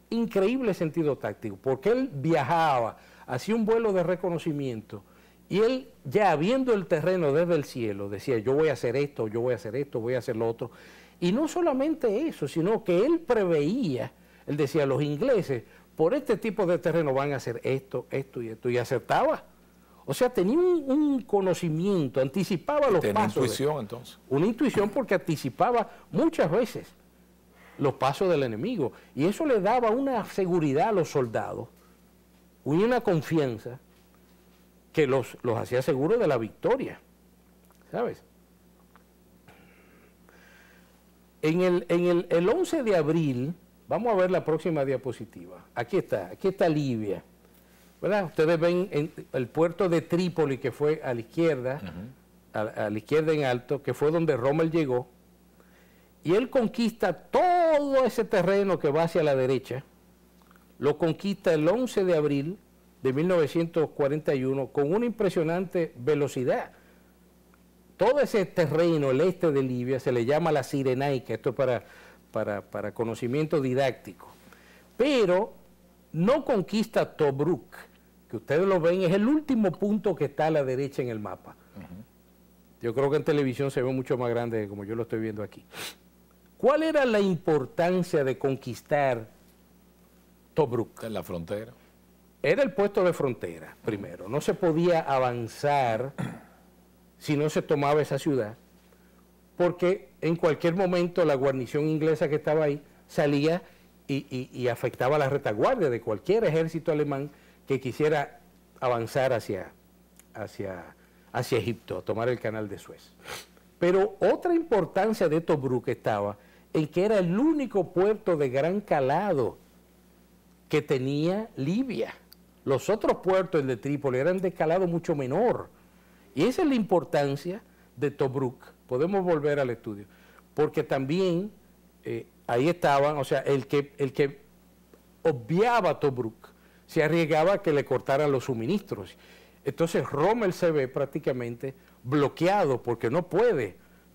porque él viajaba, hacía un vuelo de reconocimiento, y él ya viendo el terreno desde el cielo, decía, yo voy a hacer esto, yo voy a hacer esto, voy a hacer lo otro. Y no solamente eso, sino que él preveía, él decía, los ingleses, por este tipo de terreno van a hacer esto, esto y esto, y acertaba. O sea, tenía un conocimiento, anticipaba los pasos. Tenía intuición, entonces. Una intuición porque anticipaba muchas veces los pasos del enemigo. Y eso le daba una seguridad a los soldados, y una confianza que los hacía seguros de la victoria, ¿sabes? El 11 de abril, vamos a ver la próxima diapositiva. Aquí está Libia. ¿Verdad? Ustedes ven el puerto de Trípoli, que fue a la izquierda, a la izquierda en alto, que fue donde Rommel llegó, y él conquista todo ese terreno que va hacia la derecha, lo conquista el 11 de abril de 1941 con una impresionante velocidad. Todo ese terreno, el este de Libia, se le llama la Cirenaica, esto es para conocimiento didáctico, pero no conquista Tobruk, que ustedes lo ven, es el último punto que está a la derecha en el mapa. Yo creo que en televisión se ve mucho más grande como yo lo estoy viendo aquí. ¿Cuál era la importancia de conquistar Tobruk? En la frontera. Era el puesto de frontera, primero. No se podía avanzar si no se tomaba esa ciudad, porque en cualquier momento la guarnición inglesa que estaba ahí salía y afectaba la retaguardia de cualquier ejército alemán que quisiera avanzar hacia Egipto, a tomar el canal de Suez. Pero otra importancia de Tobruk estaba en que era el único puerto de gran calado que tenía Libia. Los otros puertos, el de Trípoli, eran de calado mucho menor. Y esa es la importancia de Tobruk. Podemos volver al estudio, porque también ahí estaban, o sea, el que obviaba Tobruk se arriesgaba a que le cortaran los suministros. Entonces Rommel se ve prácticamente bloqueado porque no puede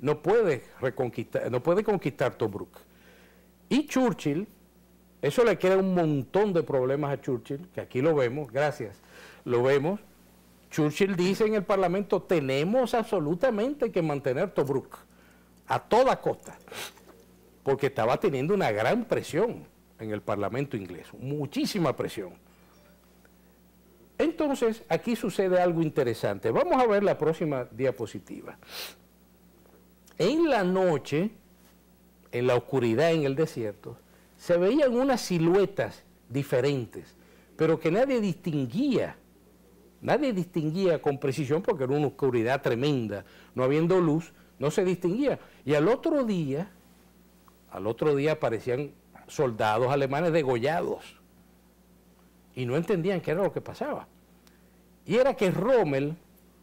conquistar Tobruk. Y Churchill, eso le crea un montón de problemas a Churchill, que aquí lo vemos, gracias, lo vemos. Churchill dice en el Parlamento, tenemos absolutamente que mantener Tobruk a toda costa, porque estaba teniendo una gran presión en el Parlamento inglés, muchísima presión. Entonces, aquí sucede algo interesante. Vamos a ver la próxima diapositiva. En la noche, en la oscuridad en el desierto, se veían unas siluetas diferentes, pero que nadie distinguía con precisión porque era una oscuridad tremenda, no habiendo luz, no se distinguía. Y al otro día aparecían soldados alemanes degollados y no entendían qué era lo que pasaba. Y era que Rommel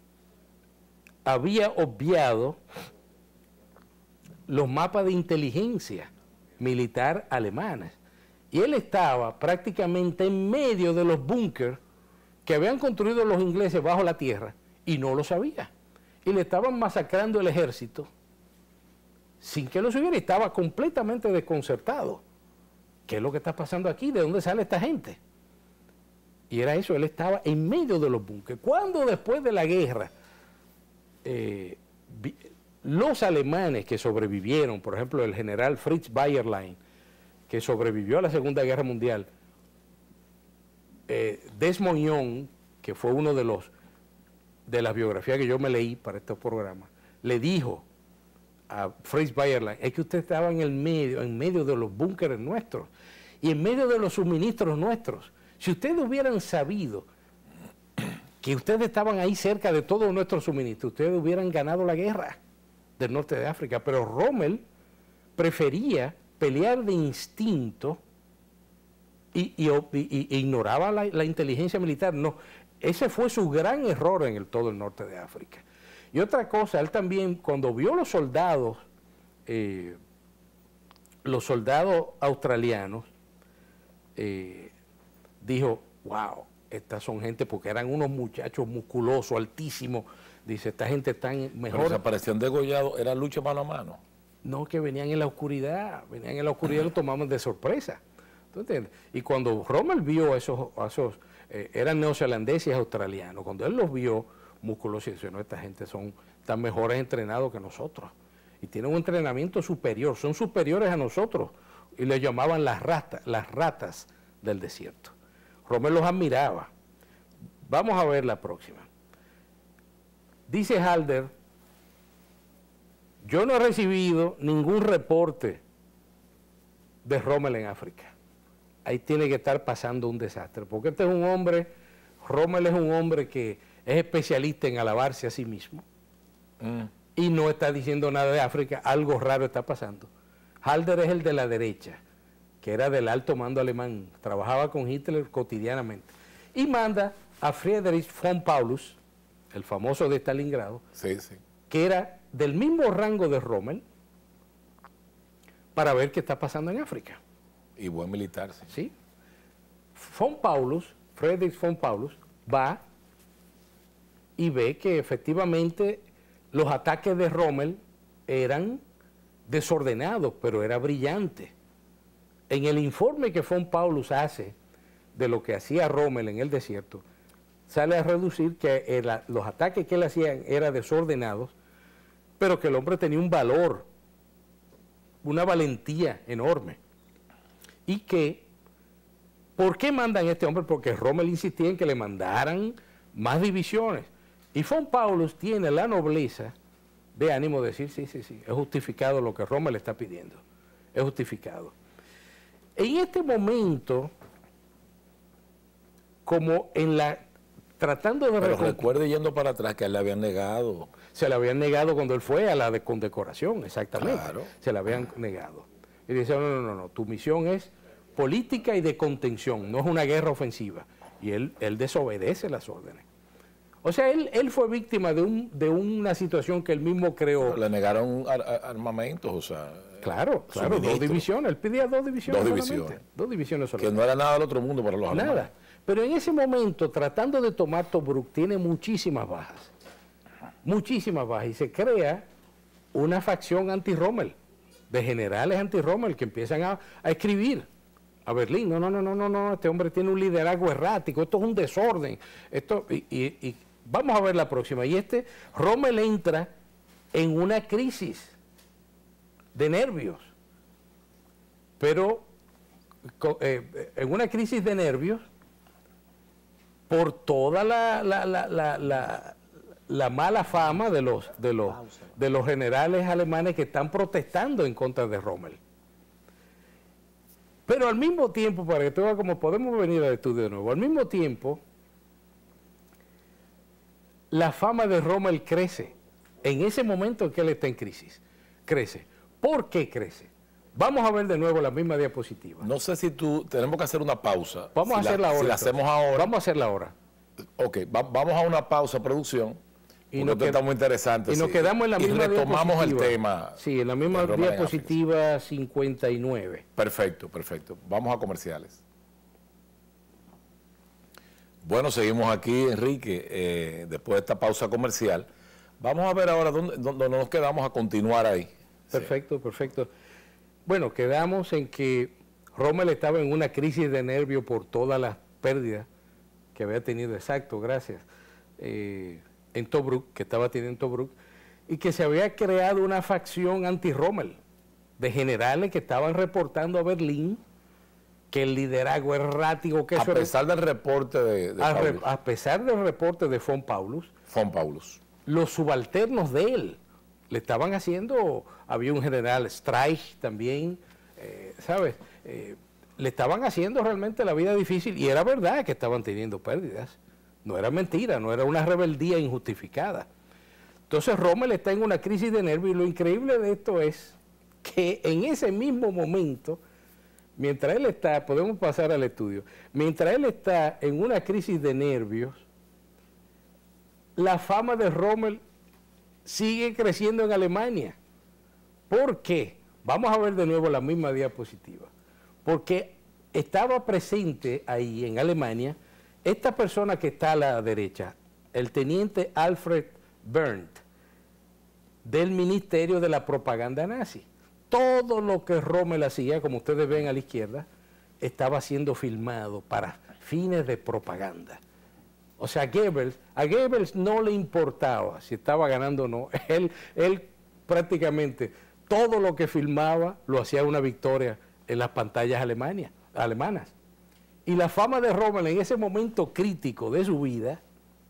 había obviado los mapas de inteligencia militar alemanes. Y él estaba prácticamente en medio de los búnkers que habían construido los ingleses bajo la tierra y no lo sabía. Y le estaban masacrando el ejército sin que lo supiera. Estaba completamente desconcertado. ¿Qué es lo que está pasando aquí? ¿De dónde sale esta gente? Y era eso, él estaba en medio de los búnkeres. Cuando después de la guerra, los alemanes que sobrevivieron, por ejemplo, el general Fritz Bayerlein, que sobrevivió a la Segunda Guerra Mundial, Desmond Young, que fue uno de las biografías que yo me leí para estos programas, le dijo a Fritz Bayerlein, es que usted estaba en medio de los búnkeres nuestros y en medio de los suministros nuestros. Si ustedes hubieran sabido que ustedes estaban ahí cerca de todos nuestros suministros, ustedes hubieran ganado la guerra del norte de África. Pero Rommel prefería pelear de instinto y ignoraba la inteligencia militar. No, ese fue su gran error en todo el norte de África. Y otra cosa, él también, cuando vio los soldados australianos, dijo, wow, estas son gente, porque eran unos muchachos musculosos, altísimos. Dice, esta gente está mejor. Pero desaparecían degollados, ¿era lucha mano a mano? No, que venían en la oscuridad y lo tomaban de sorpresa. ¿Tú entiendes? Y cuando Rommel vio a esos eran neozelandeses y australianos, cuando él los vio musculosos, dice, no, esta gente están mejores entrenados que nosotros. Y tienen un entrenamiento superior, son superiores a nosotros. Y les llamaban las ratas del desierto. Rommel los admiraba. Vamos a ver la próxima. Dice Halder, yo no he recibido ningún reporte de Rommel en África. Ahí tiene que estar pasando un desastre, porque este es un hombre, Rommel es un hombre que es especialista en alabarse a sí mismo y no está diciendo nada de África, algo raro está pasando. Halder es el de la derecha, que era del alto mando alemán, trabajaba con Hitler cotidianamente, y manda a Friedrich von Paulus, el famoso de Stalingrado, que era del mismo rango de Rommel, para ver qué está pasando en África. Y buen militar, sí. ¿Sí? Friedrich von Paulus, va y ve que efectivamente los ataques de Rommel eran desordenados, pero era brillante. En el informe que von Paulus hace de lo que hacía Rommel en el desierto, sale a reducir que los ataques que él hacía eran desordenados, pero que el hombre tenía un valor, una valentía enorme. Y que, ¿por qué mandan a este hombre? Porque Rommel insistía en que le mandaran más divisiones. Y von Paulus tiene la nobleza de ánimo de decir, sí, es justificado lo que Rommel está pidiendo. Es justificado. En este momento, como tratando de... Pero recuerde, yendo para atrás, que a él le habían negado. Se le habían negado cuando él fue a la condecoración, exactamente. Claro. Se le habían negado. Y dice, no, tu misión es política y de contención, no es una guerra ofensiva. Y él desobedece las órdenes. O sea, él fue víctima de una situación que él mismo creó. Le negaron armamentos, o sea... Claro, dos divisiones. Él pedía dos divisiones solamente. Dos divisiones solamente. Que no era nada del otro mundo para los alemanes. Nada. Pero en ese momento, tratando de tomar Tobruk, tiene muchísimas bajas. Muchísimas bajas. Y se crea una facción anti-Rommel, de generales anti-Rommel, que empiezan a escribir a Berlín. No, este hombre tiene un liderazgo errático, esto es un desorden. Y vamos a ver la próxima. Y Rommel entra en una crisis de nervios, pero en una crisis de nervios por toda la mala fama de los generales alemanes que están protestando en contra de Rommel. Pero al mismo tiempo, para que tú veas cómo podemos venir al estudio de nuevo, al mismo tiempo la fama de Rommel crece. En ese momento en que él está en crisis, crece. ¿Por qué crece? Vamos a ver de nuevo la misma diapositiva. No sé si tenemos que hacer una pausa. Vamos a hacerla ahora. Si la hacemos ahora. Vamos a hacerla ahora. Ok, vamos a una pausa, producción. Y esto está muy interesante. Y nos quedamos en la misma diapositiva. Y retomamos el tema. Sí, en la misma diapositiva 59. Perfecto. Vamos a comerciales. Bueno, seguimos aquí, Enrique, después de esta pausa comercial. Vamos a ver ahora dónde nos quedamos a continuar ahí. Perfecto. Bueno, quedamos en que Rommel estaba en una crisis de nervio por todas las pérdidas que había tenido, gracias, en Tobruk, que estaba teniendo en Tobruk, y que se había creado una facción anti-Rommel, de generales que estaban reportando a Berlín que el liderazgo errático que a pesar del reporte de Paulus. A pesar del reporte de von Paulus, los subalternos de él le estaban haciendo, había un general Streich también, ¿sabes? Le estaban haciendo realmente la vida difícil, y era verdad que estaban teniendo pérdidas, no era mentira, no era una rebeldía injustificada. Entonces Rommel está en una crisis de nervios, y lo increíble de esto es que en ese mismo momento, mientras él está, podemos pasar al estudio, mientras él está en una crisis de nervios, la fama de Rommel sigue creciendo en Alemania. ¿Por qué? Vamos a ver de nuevo la misma diapositiva. Porque estaba presente ahí en Alemania esta persona que está a la derecha, el teniente Alfred Berndt, del Ministerio de la Propaganda Nazi. Todo lo que Rommel hacía, como ustedes ven a la izquierda, estaba siendo filmado para fines de propaganda. O sea, a Goebbels no le importaba si estaba ganando o no. Él prácticamente todo lo que filmaba lo hacía una victoria en las pantallas alemanas. Y la fama de Rommel en ese momento crítico de su vida,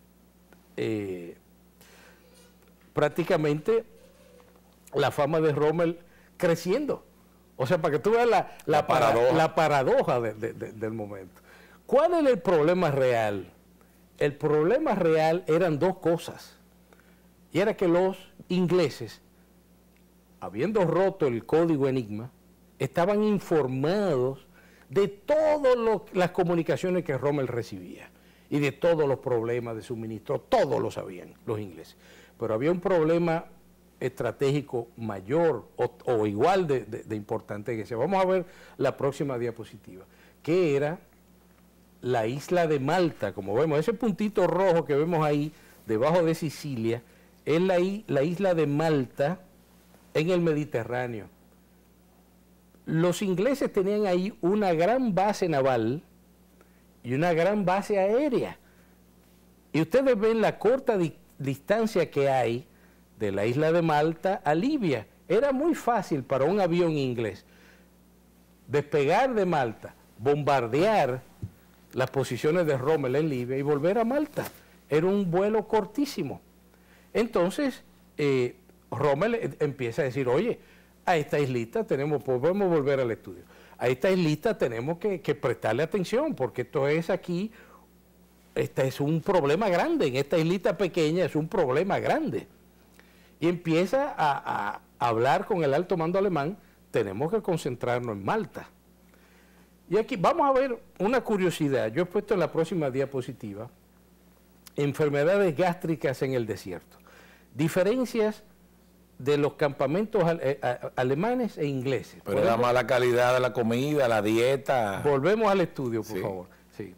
prácticamente la fama de Rommel creciendo. O sea, para que tú veas la paradoja del momento. ¿Cuál es el problema real? El problema real eran dos cosas. Y era que los ingleses, habiendo roto el código Enigma, estaban informados de todas las comunicaciones que Rommel recibía y de todos los problemas de suministro. Todos lo sabían los ingleses. Pero había un problema estratégico mayor o igual de importante que ese. Vamos a ver la próxima diapositiva, que era la isla de Malta. Como vemos, ese puntito rojo que vemos ahí, debajo de Sicilia, es la isla de Malta en el Mediterráneo. Los ingleses tenían ahí una gran base naval y una gran base aérea. Y ustedes ven la corta distancia que hay de la isla de Malta a Libia. Era muy fácil para un avión inglés despegar de Malta, bombardear las posiciones de Rommel en Libia y volver a Malta. Era un vuelo cortísimo. Entonces, Rommel empieza a decir, oye, a esta islita podemos volver al estudio, a esta islita tenemos que prestarle atención, porque esto es aquí, este es un problema grande, en esta islita pequeña es un problema grande. Y empieza a hablar con el alto mando alemán, tenemos que concentrarnos en Malta. Y aquí vamos a ver una curiosidad, yo he puesto en la próxima diapositiva, enfermedades gástricas en el desierto. Diferencias de los campamentos alemanes e ingleses. Pero la mala calidad de la comida, la dieta. Volvemos al estudio, por favor. Sí.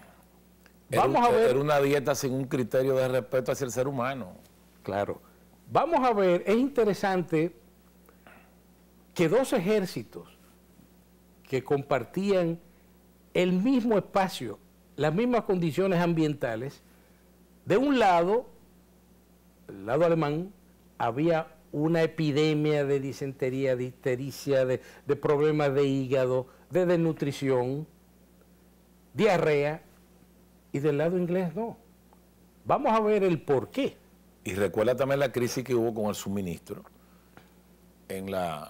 Vamos a ver. Era una dieta sin un criterio de respeto hacia el ser humano. Claro. Vamos a ver, es interesante que dos ejércitos que compartían el mismo espacio, las mismas condiciones ambientales, de un lado, el lado alemán, había una epidemia de disentería, de ictericia, de problemas de hígado, de desnutrición, diarrea, y del lado inglés no. Vamos a ver el por qué. Y recuerda también la crisis que hubo con el suministro en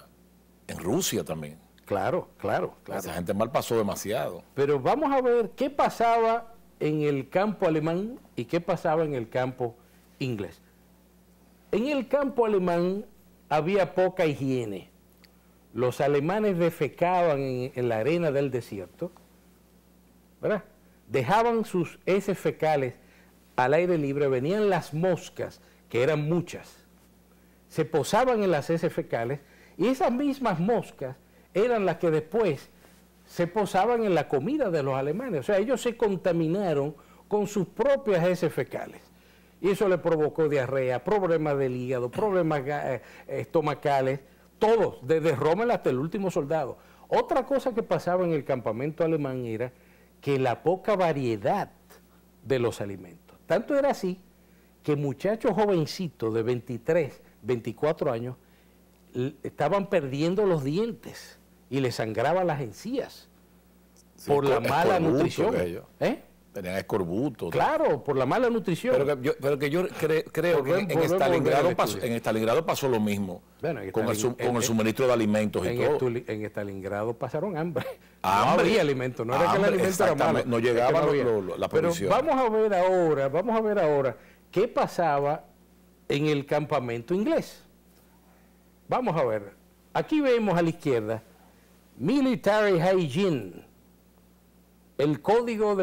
Rusia también. Claro. Esa gente mal pasó demasiado. Pero vamos a ver qué pasaba en el campo alemán y qué pasaba en el campo inglés. En el campo alemán había poca higiene. Los alemanes defecaban en la arena del desierto, ¿verdad? Dejaban sus heces fecales al aire libre, venían las moscas, que eran muchas, se posaban en las heces fecales y esas mismas moscas eran las que después se posaban en la comida de los alemanes. O sea, ellos se contaminaron con sus propias heces fecales. Y eso le provocó diarrea, problemas del hígado, problemas estomacales, todos, desde Rommel hasta el último soldado. Otra cosa que pasaba en el campamento alemán era que la poca variedad de los alimentos. Tanto era así que muchachos jovencitos de 23, 24 años estaban perdiendo los dientes y les sangraban las encías por la mala nutrición. Tenían escorbuto. Claro, por la mala nutrición. Pero que yo creo que en Stalingrado pasó lo mismo, bueno, con el suministro de alimentos y todo. En Stalingrado pasaron hambre. No había alimentos, no era que el alimento era malo. No llegaba la provisión. Pero vamos a ver ahora qué pasaba en el campamento inglés. Vamos a ver. Aquí vemos a la izquierda Military Hygiene, el código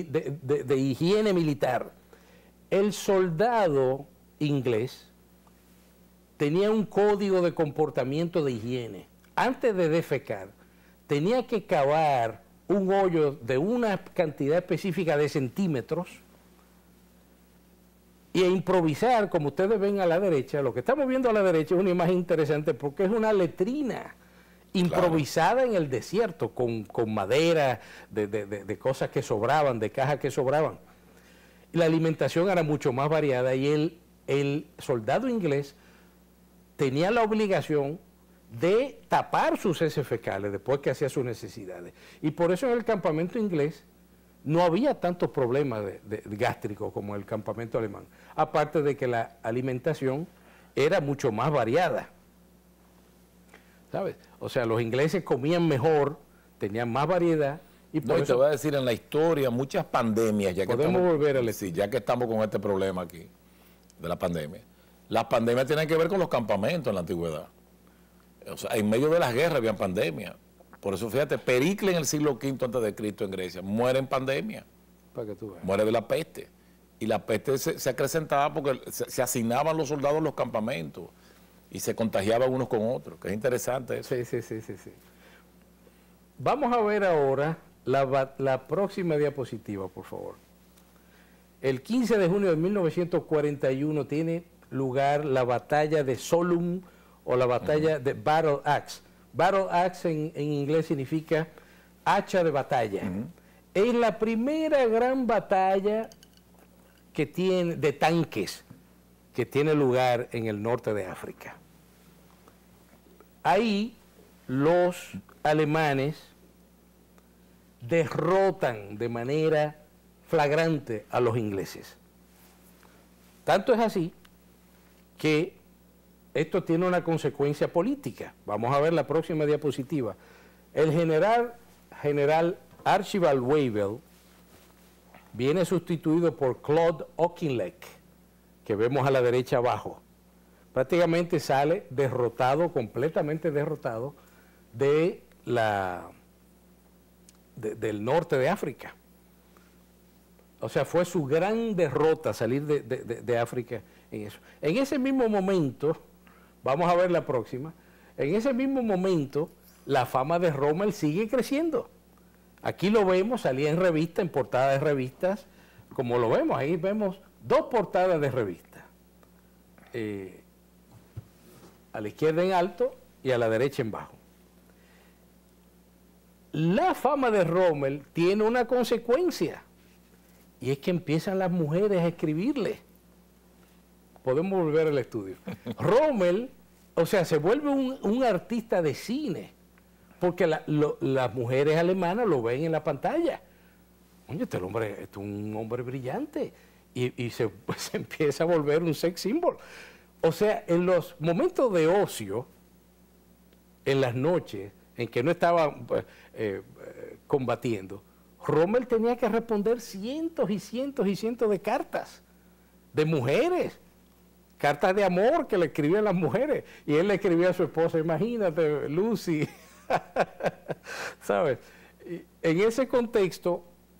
de higiene militar. El soldado inglés tenía un código de comportamiento de higiene. Antes de defecar, tenía que cavar un hoyo de una cantidad específica de centímetros y improvisar, como ustedes ven a la derecha. Lo que estamos viendo a la derecha es una imagen interesante porque es una letrina improvisada en el desierto, con madera, de cosas que sobraban, de cajas que sobraban. La alimentación era mucho más variada y el soldado inglés tenía la obligación de tapar sus heces fecales después que hacía sus necesidades. Y por eso en el campamento inglés no había tantos problemas de gástricos como en el campamento alemán. Aparte de que la alimentación era mucho más variada. ¿Sabes? O sea, los ingleses comían mejor, tenían más variedad. Y por eso te voy a decir, en la historia, muchas pandemias, ya que estamos con este problema aquí, de la pandemia. Las pandemias tienen que ver con los campamentos en la antigüedad. O sea, en medio de las guerras había pandemias. Por eso, fíjate, Pericles en el siglo V a.C. en Grecia muere en pandemia. Para que tú veas. Muere de la peste. Y la peste se acrecentaba porque se asignaban los soldados en los campamentos y se contagiaban unos con otros, que es interesante eso. Sí. Vamos a ver ahora la próxima diapositiva, por favor. El 15 de junio de 1941 tiene lugar la batalla de Solun o la batalla de Battle Axe. Battle Axe en inglés significa hacha de batalla. Es la primera gran batalla que tiene de tanques que tiene lugar en el norte de África. Ahí los alemanes derrotan de manera flagrante a los ingleses. Tanto es así que esto tiene una consecuencia política. Vamos a ver la próxima diapositiva. El general Archibald Wavell viene sustituido por Claude Auchinleck, que vemos a la derecha abajo. Prácticamente sale derrotado, completamente derrotado del norte de África. O sea, fue su gran derrota salir de África en eso. En ese mismo momento, vamos a ver la próxima, en ese mismo momento la fama de Rommel sigue creciendo. Aquí lo vemos, salía en revista, en portada de revistas, como lo vemos, ahí vemos 2 portadas de revistas. A la izquierda en alto y a la derecha en bajo. La fama de Rommel tiene una consecuencia, y es que empiezan las mujeres a escribirle. Podemos volver al estudio. Rommel, o sea, se vuelve un artista de cine, porque las mujeres alemanas lo ven en la pantalla. Oye, este es un hombre brillante, y se empieza a volver un sex symbol. O sea, en los momentos de ocio, en las noches, en que no estaba combatiendo, Rommel tenía que responder cientos y cientos y cientos de cartas de mujeres, cartas de amor que le escribían las mujeres, y él le escribía a su esposa, imagínate, Lucy, ¿sabes? En ese contexto,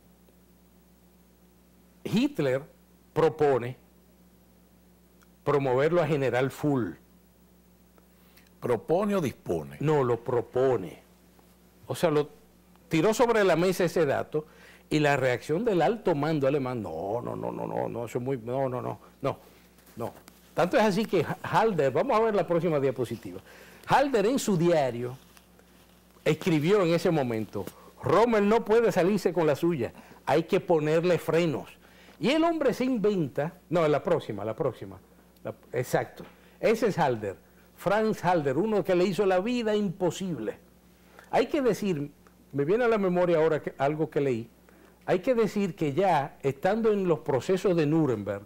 Hitler propone promoverlo a general full. ¿Propone o dispone? No, lo propone. O sea, lo tiró sobre la mesa ese dato, y la reacción del alto mando alemán, no, eso es muy, no. Tanto es así que Halder, vamos a ver la próxima diapositiva, Halder en su diario escribió en ese momento, Rommel no puede salirse con la suya, hay que ponerle frenos. Y el hombre se inventa, no, la próxima, exacto, ese es Halder, Franz Halder, uno que le hizo la vida imposible. Hay que decir, me viene a la memoria ahora algo que leí, hay que decir que ya estando en los procesos de Nuremberg,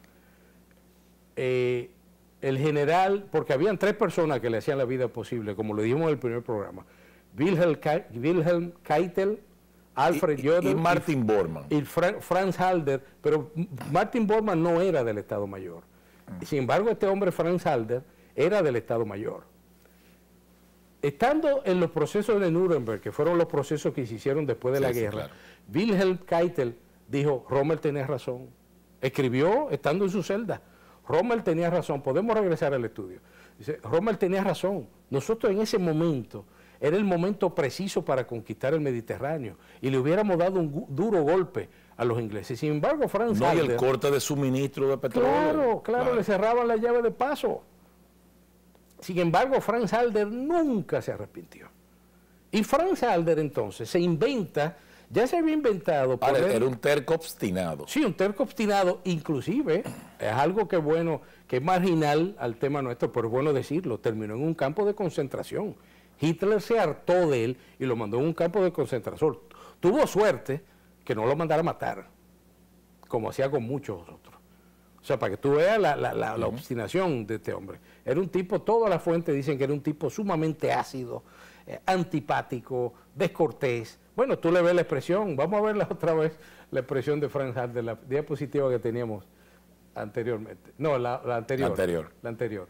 el general, porque habían 3 personas que le hacían la vida posible, como lo dijimos en el primer programa, Wilhelm Keitel, Alfred Jodl y Martin Bormann. Y Franz Halder, pero Martin Bormann no era del Estado Mayor. Sin embargo, este hombre, Franz Halder, era del Estado Mayor. Estando en los procesos de Nuremberg, que fueron los procesos que se hicieron después de la guerra, claro, Wilhelm Keitel dijo, Rommel tenía razón. Escribió estando en su celda, Rommel tenía razón, podemos regresar al estudio. Dice, Rommel tenía razón, nosotros en ese momento, era el momento preciso para conquistar el Mediterráneo, y le hubiéramos dado un duro golpe a los ingleses. Sin embargo, Franz Halder... y el corte de suministro de petróleo. Claro, le cerraban la llave de paso. Sin embargo, Franz Halder nunca se arrepintió. Y Franz Halder entonces se inventa, ya se había inventado... Era un terco obstinado. Sí, un terco obstinado, inclusive, es algo que bueno, que es marginal al tema nuestro, pero es bueno decirlo, terminó en un campo de concentración. Hitler se hartó de él y lo mandó en un campo de concentración. Tuvo suerte que no lo mandara a matar, como hacía con muchos otros. O sea, para que tú veas la obstinación de este hombre. Era un tipo, todas las fuentes dicen que era un tipo sumamente ácido, antipático, descortés. Bueno, tú le ves la expresión, vamos a verla otra vez, la expresión de Franz Halder, la diapositiva que teníamos anteriormente. No, la anterior. La anterior.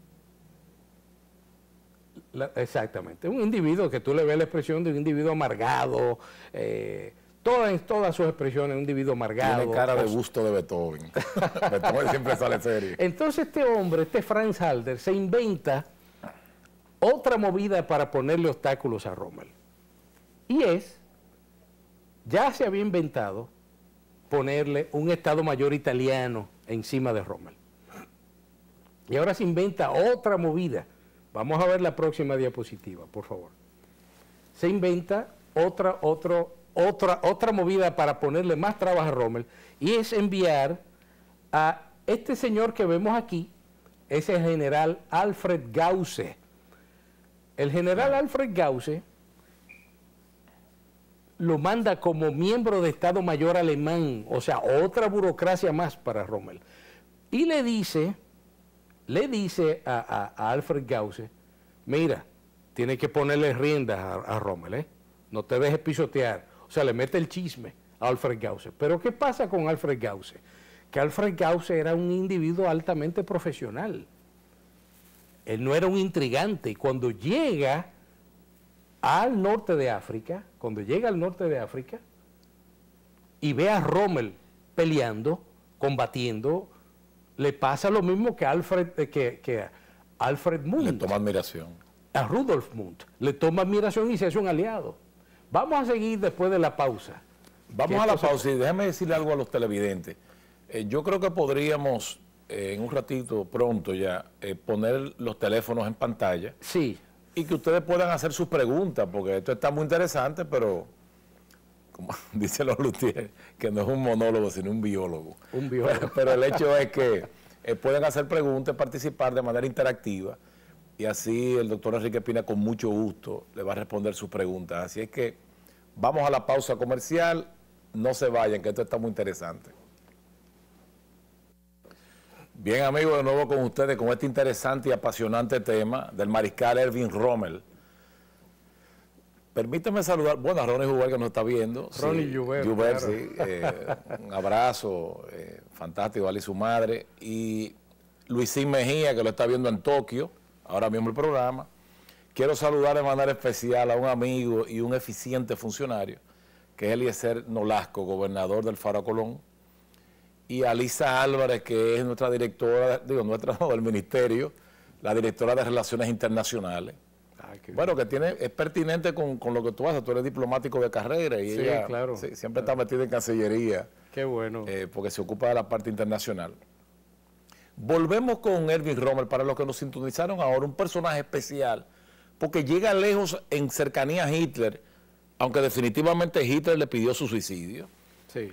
Exactamente. Un individuo que tú le ves la expresión de un individuo amargado, todas sus expresiones, un individuo amargado. Tiene cara de gusto de Beethoven. Beethoven siempre sale serio. Entonces este hombre, este Franz Halder, se inventa otra movida para ponerle obstáculos a Rommel. Y ya se había inventado ponerle un Estado Mayor italiano encima de Rommel. Y ahora se inventa otra movida. Vamos a ver la próxima diapositiva, por favor. Se inventa otra movida para ponerle más trabajo a Rommel, y es enviar a este señor que vemos aquí, es el general Alfred Gause. El general Alfred Gause lo manda como miembro de Estado Mayor alemán, o sea, otra burocracia más para Rommel. Y le dice a Alfred Gause, mira, tiene que ponerle riendas a Rommel, no te dejes pisotear. O sea, le mete el chisme a Alfred Gause. Pero ¿qué pasa con Alfred Gause? Que Alfred Gause era un individuo altamente profesional. Él no era un intrigante. Y cuando llega al norte de África, y ve a Rommel peleando, combatiendo, le pasa lo mismo que a Alfred Mundt. Le toma admiración. A Rudolf Mundt. Le toma admiración y se hace un aliado. Vamos a seguir después de la pausa. Vamos a la pausa y déjame decirle algo a los televidentes. Yo creo que podríamos, en un ratito, pronto ya, poner los teléfonos en pantalla. Sí. Y que ustedes puedan hacer sus preguntas, porque esto está muy interesante, pero, como dicen los luthiers, que no es un monólogo, sino un biólogo. Un biólogo. Pero el hecho es que pueden hacer preguntas, participar de manera interactiva, y así el doctor Enrique Pina con mucho gusto le va a responder sus preguntas. Así es que vamos a la pausa comercial, no se vayan, que esto está muy interesante. Bien, amigos, de nuevo con ustedes con este interesante y apasionante tema del mariscal Erwin Rommel. Permítame saludar, bueno, a Ronnie Joubert que nos está viendo. Ronnie Joubert, claro. Sí, un abrazo, fantástico, él y su madre. Y Luisín Mejía, que lo está viendo en Tokio, ahora mismo el programa. Quiero saludar de manera especial a un amigo y un eficiente funcionario, que es Eliezer Nolasco, gobernador del Faro Colón, y a Lisa Álvarez, que es nuestra directora, del ministerio, la directora de Relaciones Internacionales. Bueno, que es pertinente con lo que tú haces, tú eres diplomático de carrera y sí, ella claro, siempre está metida en Cancillería. Qué bueno. Porque se ocupa de la parte internacional. Volvemos con Erwin Rommel, para los que nos sintonizaron ahora, un personaje especial, porque llega lejos en cercanía a Hitler, aunque definitivamente Hitler le pidió su suicidio. Sí.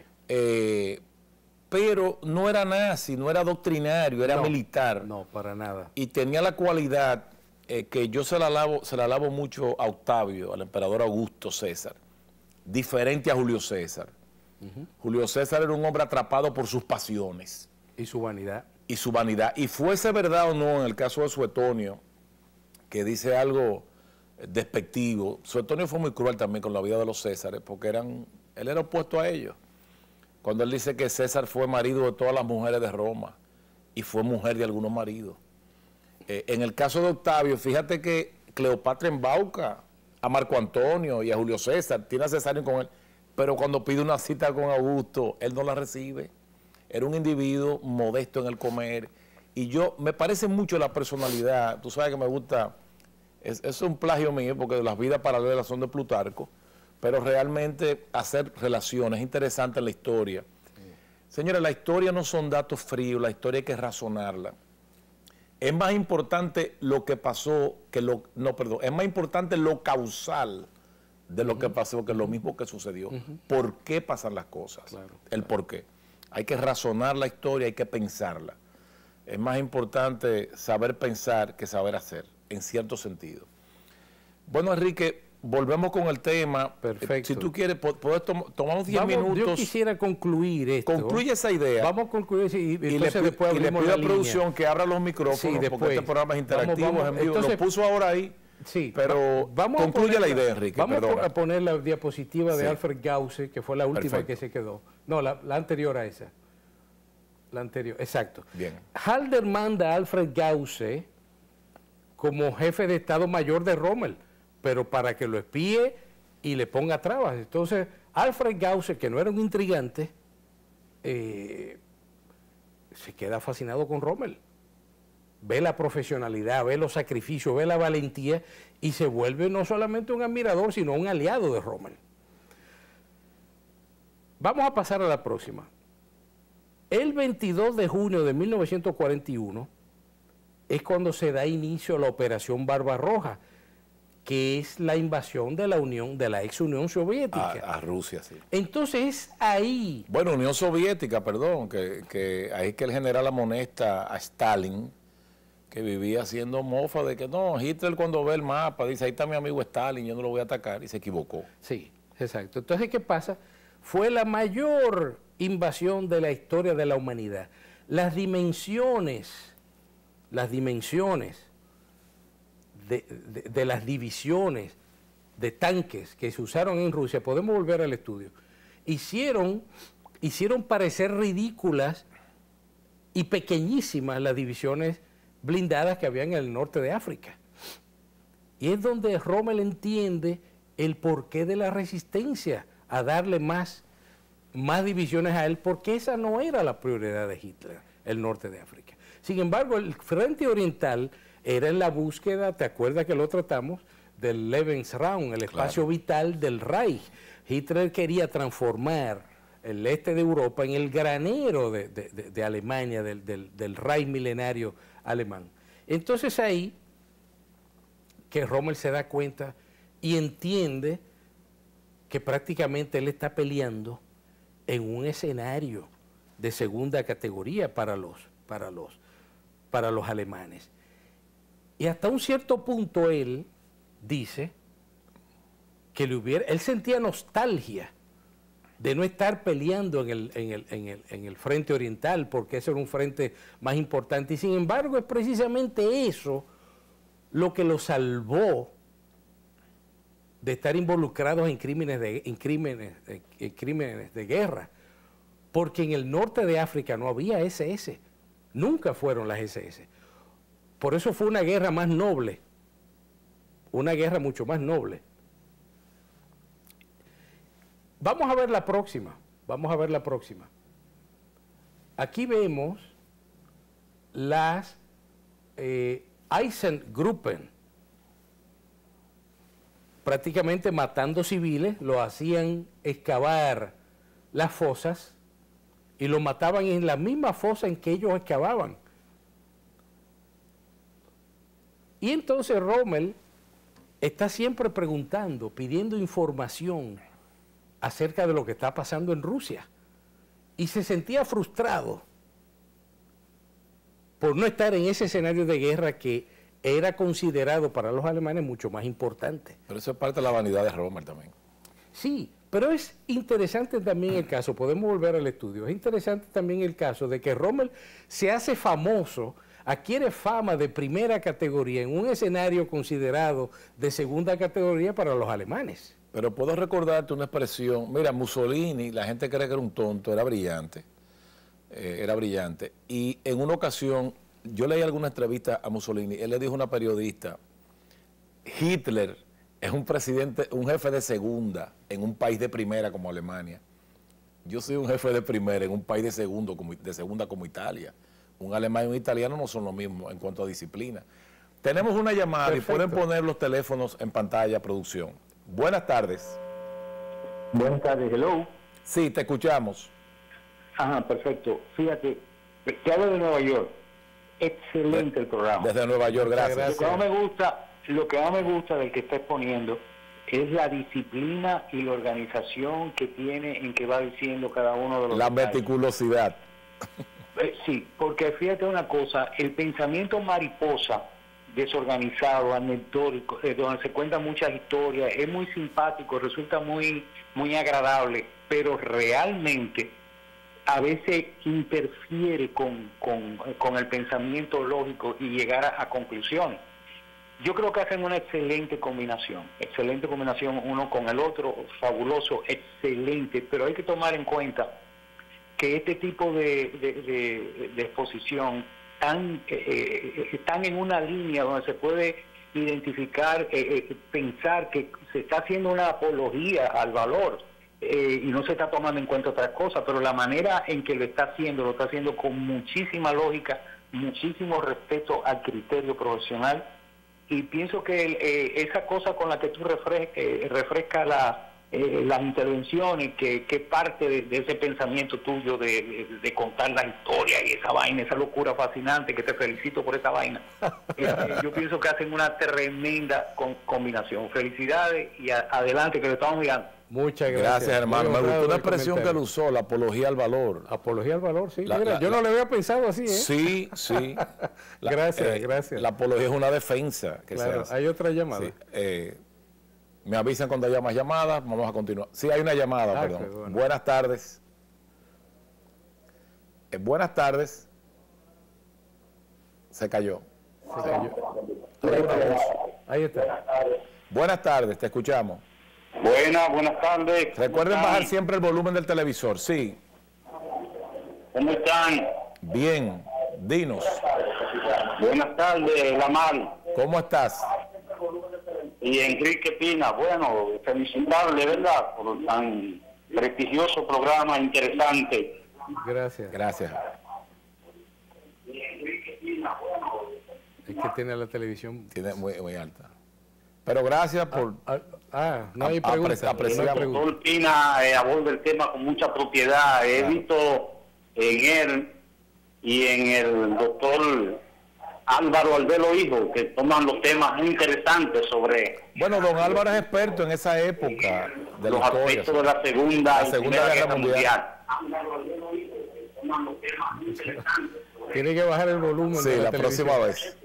Pero no era nazi, no era doctrinario, era militar. No, para nada. Y tenía la cualidad que yo se la alabo mucho a Octavio, al emperador Augusto César, diferente a Julio César. Julio César era un hombre atrapado por sus pasiones. Y su vanidad. Y su vanidad. Y fuese verdad o no, en el caso de Suetonio, que dice algo despectivo, Suetonio fue muy cruel también con la vida de los Césares, porque él era opuesto a ellos. Cuando él dice que César fue marido de todas las mujeres de Roma y fue mujer de algunos maridos. En el caso de Octavio, fíjate que Cleopatra embauca a Marco Antonio y a Julio César, tiene a Cesario con él, pero cuando pide una cita con Augusto, él no la recibe. Era un individuo modesto en el comer. Y me parece mucho la personalidad, tú sabes que me gusta, es un plagio mío, porque las vidas paralelas son de Plutarco, pero realmente hacer relaciones interesantes en la historia. Sí. Señores, la historia no son datos fríos, la historia hay que razonarla. Es más importante lo que pasó que es más importante lo causal de lo que pasó que lo mismo que sucedió. ¿Por qué pasan las cosas? Claro, el por qué. Hay que razonar la historia, hay que pensarla. Es más importante saber pensar que saber hacer, en cierto sentido. Bueno, Enrique, volvemos con el tema. Perfecto. Si tú quieres, tomamos 10 minutos. Yo quisiera concluir esto. Concluye esa idea. Vamos a concluir y entonces después le pido a producción que abra los micrófonos, sí, después, porque este programa es interactivo, vamos, en vivo. entonces, lo puso ahora ahí, sí, pero concluye la idea, Enrique. Vamos a poner la diapositiva de sí. Alfred Gause, que fue la última Perfecto. que se quedó. No, la anterior a esa. La anterior, exacto. Bien. Halder manda a Alfred Gause como jefe de Estado Mayor de Rommel, pero para que lo espíe y le ponga trabas. Entonces, Alfred Gause, que no era un intrigante, se queda fascinado con Rommel. Ve la profesionalidad, ve los sacrificios, ve la valentía y se vuelve no solamente un admirador, sino un aliado de Rommel. Vamos a pasar a la próxima. El 22 de junio de 1941 es cuando se da inicio a la Operación Barbarroja, que es la invasión de la ex Unión Soviética. A Rusia, sí. Entonces ahí... Bueno, Unión Soviética, perdón, que ahí es que el general amonesta a Stalin, que vivía haciendo mofa de que no, Hitler cuando ve el mapa dice, ahí está mi amigo Stalin, yo no lo voy a atacar, y se equivocó. Sí, exacto. Entonces, ¿qué pasa? Fue la mayor invasión de la historia de la humanidad. Las dimensiones de las divisiones de tanques que se usaron en Rusia, podemos volver al estudio, hicieron parecer ridículas y pequeñísimas las divisiones blindadas que había en el norte de África. Y es donde Rommel entiende el porqué de la resistencia a darle más más divisiones a él, porque esa no era la prioridad de Hitler, el norte de África. Sin embargo, el frente oriental era en la búsqueda, ¿te acuerdas que lo tratamos? Del Lebensraum, el espacio vital del Reich. Hitler quería transformar el este de Europa en el granero de Alemania, del Reich milenario alemán. Entonces ahí que Rommel se da cuenta y entiende que prácticamente él está peleando en un escenario de segunda categoría para los alemanes. Y hasta un cierto punto él dice que él sentía nostalgia de no estar peleando en el frente oriental, porque ese era un frente más importante, y sin embargo es precisamente eso lo que lo salvó de estar involucrados en crímenes de guerra, porque en el norte de África no había SS, nunca fueron las SS. Por eso fue una guerra más noble, una guerra mucho más noble. Vamos a ver la próxima, Aquí vemos las Eisengruppen, prácticamente matando civiles, lo hacían excavar las fosas y lo mataban en la misma fosa en que ellos excavaban. Y entonces Rommel está siempre preguntando, pidiendo información acerca de lo que está pasando en Rusia. Y se sentía frustrado por no estar en ese escenario de guerra que era considerado para los alemanes mucho más importante. Pero eso es parte de la vanidad de Rommel también. Sí, pero es interesante también el caso, podemos volver al estudio, es interesante también el caso de que Rommel se hace famoso, adquiere fama de primera categoría en un escenario considerado de segunda categoría para los alemanes. Pero puedo recordarte una expresión, mira, Mussolini, la gente cree que era un tonto, era brillante, y en una ocasión, yo leí alguna entrevista a Mussolini, él le dijo a una periodista, Hitler es un presidente, un jefe de segunda en un país de primera como Alemania. Yo soy un jefe de primera en un país de segunda como Italia. Un alemán y un italiano no son lo mismo en cuanto a disciplina. Tenemos una llamada. Perfecto. Y pueden poner los teléfonos en pantalla, producción. Buenas tardes. Buenas tardes, hello. Sí, te escuchamos. Ajá, perfecto. Fíjate, te hablo de Nueva York. Excelente el programa. Desde Nueva York, gracias. Lo que más me gusta del que está exponiendo es la disciplina y la organización que tiene en que va diciendo cada uno de los La detalles. meticulosidad. Sí, porque fíjate una cosa, el pensamiento mariposa, desorganizado, anecdótico, donde se cuentan muchas historias, es muy simpático, resulta muy agradable, pero realmente a veces interfiere con el pensamiento lógico y llegar a conclusiones. Yo creo que hacen una excelente combinación uno con el otro, fabuloso, excelente, pero hay que tomar en cuenta que este tipo de exposición están en una línea donde se puede identificar, pensar que se está haciendo una apología al valor y no se está tomando en cuenta otras cosas, pero la manera en que lo está haciendo con muchísima lógica, muchísimo respeto al criterio profesional, y pienso que esa cosa con la que tú refrescas las intervenciones, que parte de ese pensamiento tuyo de contar la historia y esa vaina, esa locura fascinante, que te felicito por esa vaina. Yo pienso que hacen una tremenda combinación. Felicidades y adelante, que lo estamos mirando. Muchas gracias. Gracias, hermano. Me gustó una expresión que él usó, la apología al valor. Apología al valor, sí. Mira, yo no le había pensado así, ¿eh? Sí, sí. Gracias. La apología es una defensa que se hace. Hay otra llamada. Sí, me avisan cuando haya más llamadas, vamos a continuar. Sí, hay una llamada, perdón. Bueno. Buenas tardes. Buenas tardes. Se cayó. Ahí está. Buenas tardes, te escuchamos. Buenas tardes. Recuerden bajar siempre el volumen del televisor, sí. ¿Cómo están? Bien, dinos. Buenas tardes, Lamar. ¿Cómo estás? Y Enrique Pina, bueno, felicitarle, ¿verdad? Por tan prestigioso programa, interesante. Gracias. Gracias. Es que tiene la televisión. Tiene muy alta. Pero gracias por... no hay pregunta. apreciamos. El doctor Pina aborda el tema con mucha propiedad. He visto en él y en el doctor Álvaro Albelo Hijo, que toman los temas muy interesantes sobre... Bueno, don Álvaro es experto en esa época de los la historia, aspectos de la Segunda La Segunda Guerra Mundial. Tiene que bajar el volumen. Sí, de la televisión. próxima vez.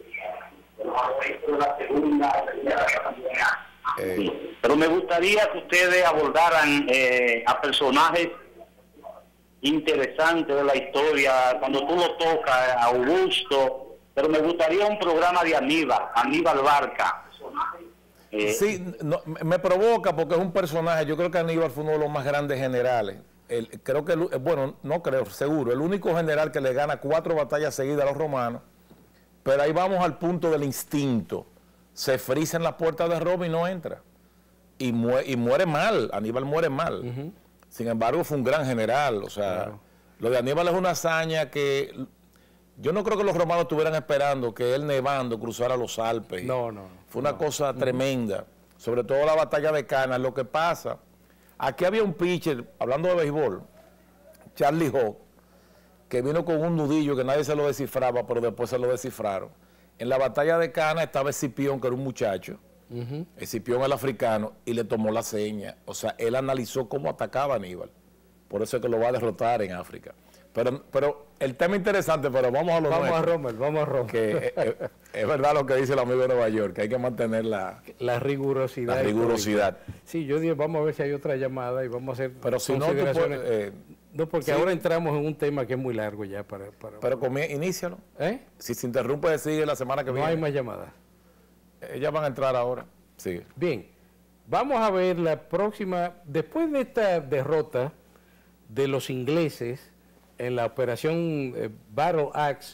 Pero me gustaría que ustedes abordaran a personajes interesantes de la historia, cuando tú lo tocas, Augusto, pero me gustaría un programa de Aníbal Barca. Sí, no, me provoca porque es un personaje. Yo creo que Aníbal fue uno de los más grandes generales. Creo que, bueno, no creo, seguro, el único general que le gana 4 batallas seguidas a los romanos. Pero ahí vamos al punto del instinto. Se frisa en la puerta de Roma y no entra. Y muere mal, Aníbal muere mal. Sin embargo, fue un gran general. O sea, lo de Aníbal es una hazaña que yo no creo que los romanos estuvieran esperando que él nevando cruzara los Alpes. No. Fue una cosa tremenda. Sobre todo la batalla de Cannas. Lo que pasa, aquí había un pitcher, hablando de béisbol, Charlie Hawk, que vino con un nudillo que nadie se lo descifraba, pero después se lo descifraron. En la batalla de Cannas estaba Escipión, que era un muchacho, Escipión el africano, y le tomó la seña. O sea, él analizó cómo atacaba a Aníbal. Por eso es que lo va a derrotar en África. Pero el tema interesante, pero vamos a lo Vamos nuestro, a Rommel. que es verdad lo que dice el amigo de Nueva York, que hay que mantener la rigurosidad. rigurosidad. Sí, yo dije, vamos a ver si hay otra llamada y vamos a hacer Pero si no, tú consideraciones. puedes, No, porque sí. ahora entramos en un tema que es muy largo ya para pero inícialo. ¿Eh? Si se interrumpe, sigue la semana que No viene. hay más llamadas. Ellas van a entrar ahora. Sigue. Bien, vamos a ver la próxima, después de esta derrota de los ingleses en la operación Battle Axe,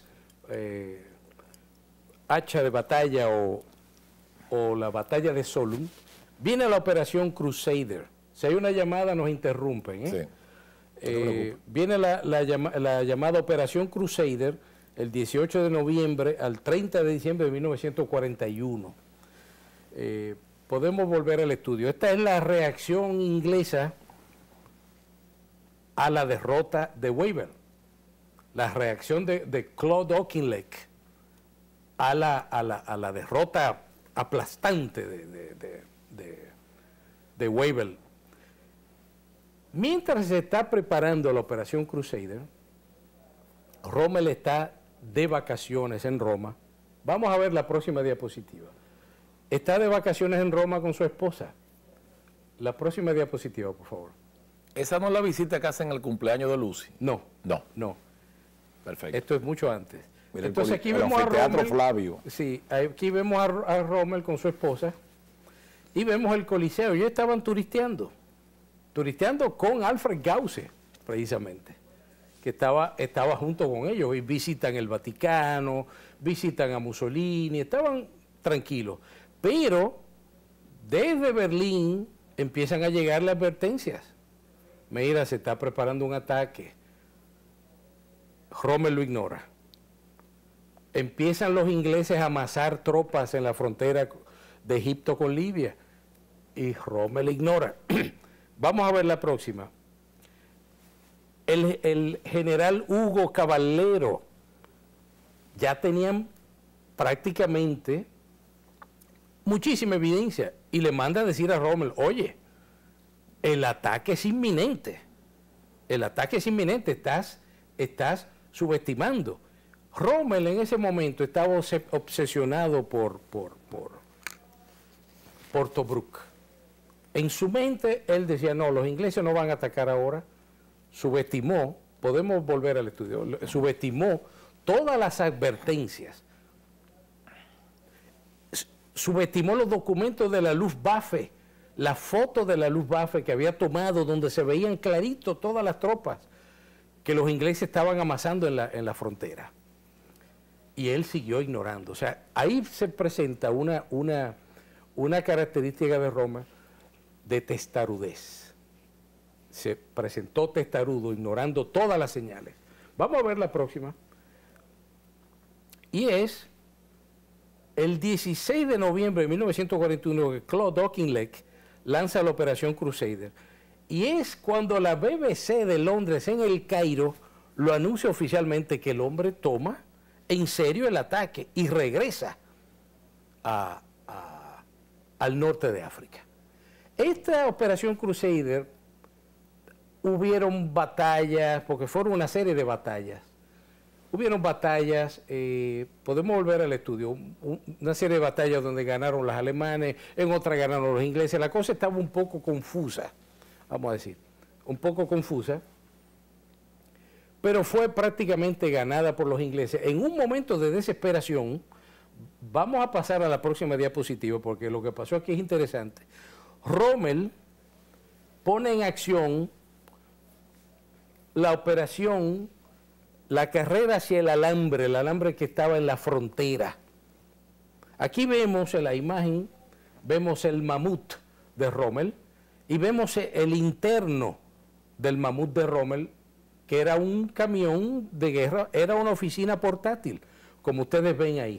hacha de batalla o la batalla de Solun, viene la operación Crusader. Si hay una llamada nos interrumpen. Sí. Viene la llamada operación Crusader el 18 de noviembre al 30 de diciembre de 1941. Podemos volver al estudio. Esta es la reacción inglesa a la derrota de Wavell. La reacción de Claude Auchinleck a la derrota aplastante de Wavell. Mientras se está preparando la operación Crusader, Rommel está de vacaciones en Roma. Vamos a ver la próxima diapositiva. Está de vacaciones en Roma con su esposa. La próxima diapositiva, por favor. ¿Esa no es la visita que hacen el cumpleaños de Lucy? No. No. Perfecto. Esto es mucho antes. Mira, Entonces aquí el vemos a anfiteatro Rommel. Flavio. Sí, aquí vemos a Rommel con su esposa y vemos el Coliseo. Ellos estaban turisteando con Alfred Gause, precisamente, que estaba junto con ellos y visitan el Vaticano, visitan a Mussolini, estaban tranquilos. Pero desde Berlín empiezan a llegar las advertencias. Mira, se está preparando un ataque. Rommel lo ignora. Empiezan los ingleses a amasar tropas en la frontera de Egipto con Libia y Rommel ignora. Vamos a ver la próxima. El general Hugo Caballero ya tenían prácticamente muchísima evidencia y le manda a decir a Rommel, oye, el ataque es inminente, estás subestimando. Rommel en ese momento estaba obsesionado por Tobruk. En su mente él decía, no, los ingleses no van a atacar ahora. Subestimó, podemos volver al estudio, subestimó todas las advertencias. Subestimó los documentos de la Luftwaffe, la foto de la Luftwaffe que había tomado donde se veían clarito todas las tropas que los ingleses estaban amasando en la frontera. Y él siguió ignorando. O sea, ahí se presenta una característica de Roma de testarudez. se presentó testarudo, ignorando todas las señales. Vamos a ver la próxima. Y es el 16 de noviembre de 1941 que Claude Auchinleck lanza la Operación Crusader. Y es cuando la BBC de Londres en el Cairo lo anuncia oficialmente que el hombre toma en serio el ataque y regresa al norte de África. Esta Operación Crusader, hubieron batallas, porque fueron una serie de batallas. Hubieron batallas, podemos volver al estudio, una serie de batallas donde ganaron los alemanes, en otra ganaron los ingleses. La cosa estaba un poco confusa, vamos a decir, un poco confusa, pero fue prácticamente ganada por los ingleses. En un momento de desesperación, vamos a pasar a la próxima diapositiva, porque lo que pasó aquí es interesante. Rommel pone en acción la operación, la carrera hacia el alambre que estaba en la frontera. Aquí vemos en la imagen, vemos el mamut de Rommel y vemos el interno del mamut de Rommel, que era un camión de guerra, era una oficina portátil, como ustedes ven ahí.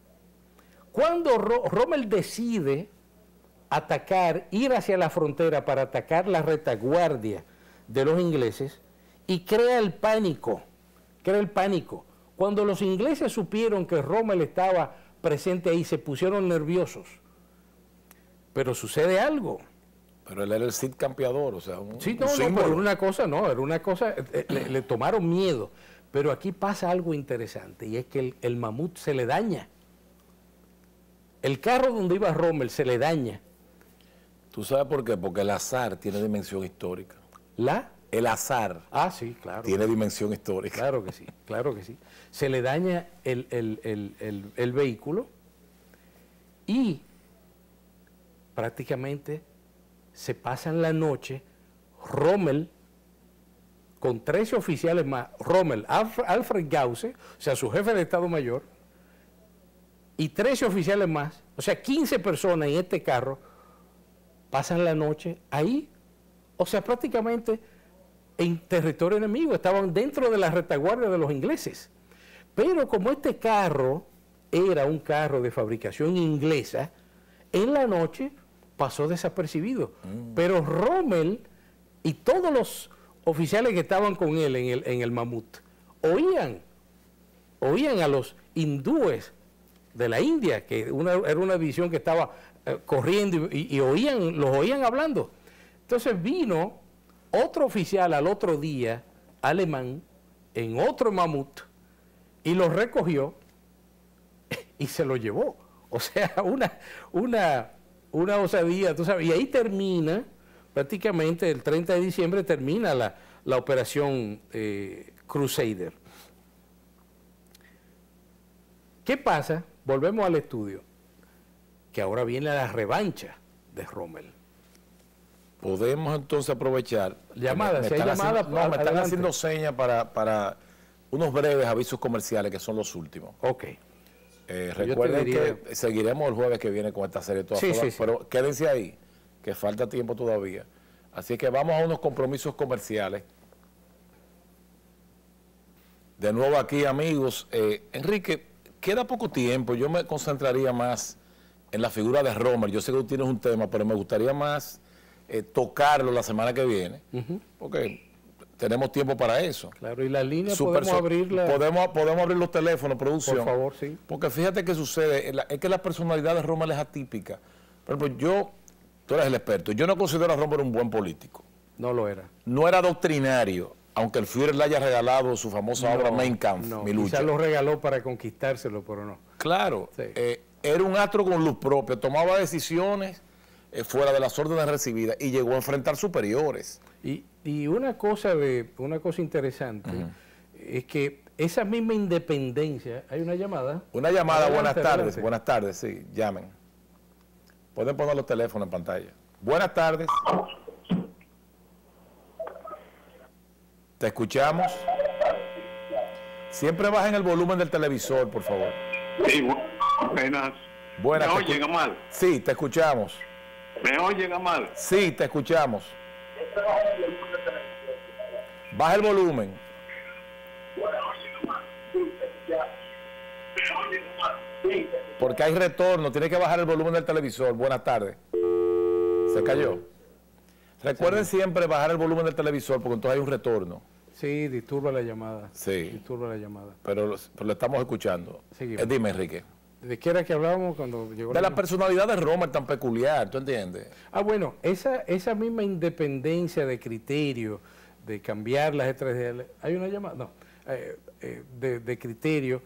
Cuando Rommel decide atacar, ir hacia la frontera para atacar la retaguardia de los ingleses, y crea el pánico. Cuando los ingleses supieron que Rommel estaba presente ahí, se pusieron nerviosos. Pero sucede algo. Pero él era el Cid campeador, o sea, pero una cosa, le tomaron miedo. Pero aquí pasa algo interesante, y es que el mamut se le daña. El carro donde iba Rommel se le daña. ¿Tú sabes por qué? Porque el azar tiene dimensión histórica. El azar sí, claro. Tiene dimensión histórica. Claro que sí, claro que sí. Se le daña el vehículo y prácticamente se pasan la noche Rommel con 13 oficiales más, Rommel, Alfred Gause, o sea, su jefe de Estado Mayor, y 13 oficiales más, o sea, 15 personas en este carro, pasan la noche ahí, o sea, prácticamente en territorio enemigo, estaban dentro de la retaguardia de los ingleses. Pero como este carro era un carro de fabricación inglesa, en la noche pasó desapercibido. Pero Rommel y todos los oficiales que estaban con él en el mamut oían a los hindúes de la India, que era una división que estaba corriendo y los oían hablando. Entonces vino otro oficial al otro día, alemán, en otro mamut, y lo recogió y se lo llevó. O sea, una osadía, tú sabes. Y ahí termina, prácticamente el 30 de diciembre termina la operación Crusader. ¿Qué pasa? Volvemos al estudio, que ahora viene la revancha de Rommel. Podemos entonces aprovechar. Llamadas, si hay llamadas. No, me están haciendo señas para unos breves avisos comerciales que son los últimos. Ok. Recuerden que seguiremos el jueves que viene con esta serie de todas formas, pero quédense ahí, que falta tiempo todavía. Así que vamos a unos compromisos comerciales. De nuevo aquí, amigos. Enrique, queda poco tiempo. Yo me concentraría más en la figura de Rommel. Yo sé que tú tienes un tema, pero me gustaría más tocarlo la semana que viene, porque tenemos tiempo para eso. Claro, y la línea podemos abrirla. Podemos abrir los teléfonos, producción. Por favor, sí. Porque fíjate que sucede, es que la personalidad de Rommel es atípica. Por ejemplo, tú eres el experto, yo no considero a Rommel un buen político. No lo era. No era doctrinario, aunque el Führer le haya regalado su famosa obra Mein Kampf, Mi lucha. Quizás lo regaló para conquistárselo, pero no. Claro, sí. Era un astro con luz propia, tomaba decisiones fuera de las órdenes recibidas y llegó a enfrentar superiores. Y una cosa interesante es que esa misma independencia, hay una llamada. Una llamada, buenas tardes, sí, llamen. Pueden poner los teléfonos en pantalla. Buenas tardes. Te escuchamos. Siempre bajen el volumen del televisor, por favor. Sí, buenas. Buenas. ¿Me oyen, Amal? Sí, te escuchamos. ¿Me oyen, Amal? Sí, te escuchamos. Baja el volumen. Porque hay retorno, tiene que bajar el volumen del televisor. Buenas tardes. Se cayó. Recuerden siempre bajar el volumen del televisor porque entonces hay un retorno. Sí, disturba la llamada. Sí. Disturba la llamada. Pero lo estamos escuchando. Dime, Enrique. ¿De qué era que hablábamos cuando llegó? De la personalidad de Rommel tan peculiar, ¿tú entiendes? Ah, bueno, esa misma independencia de criterio, de cambiar las estrategias, ¿hay una llamada? No, de criterio,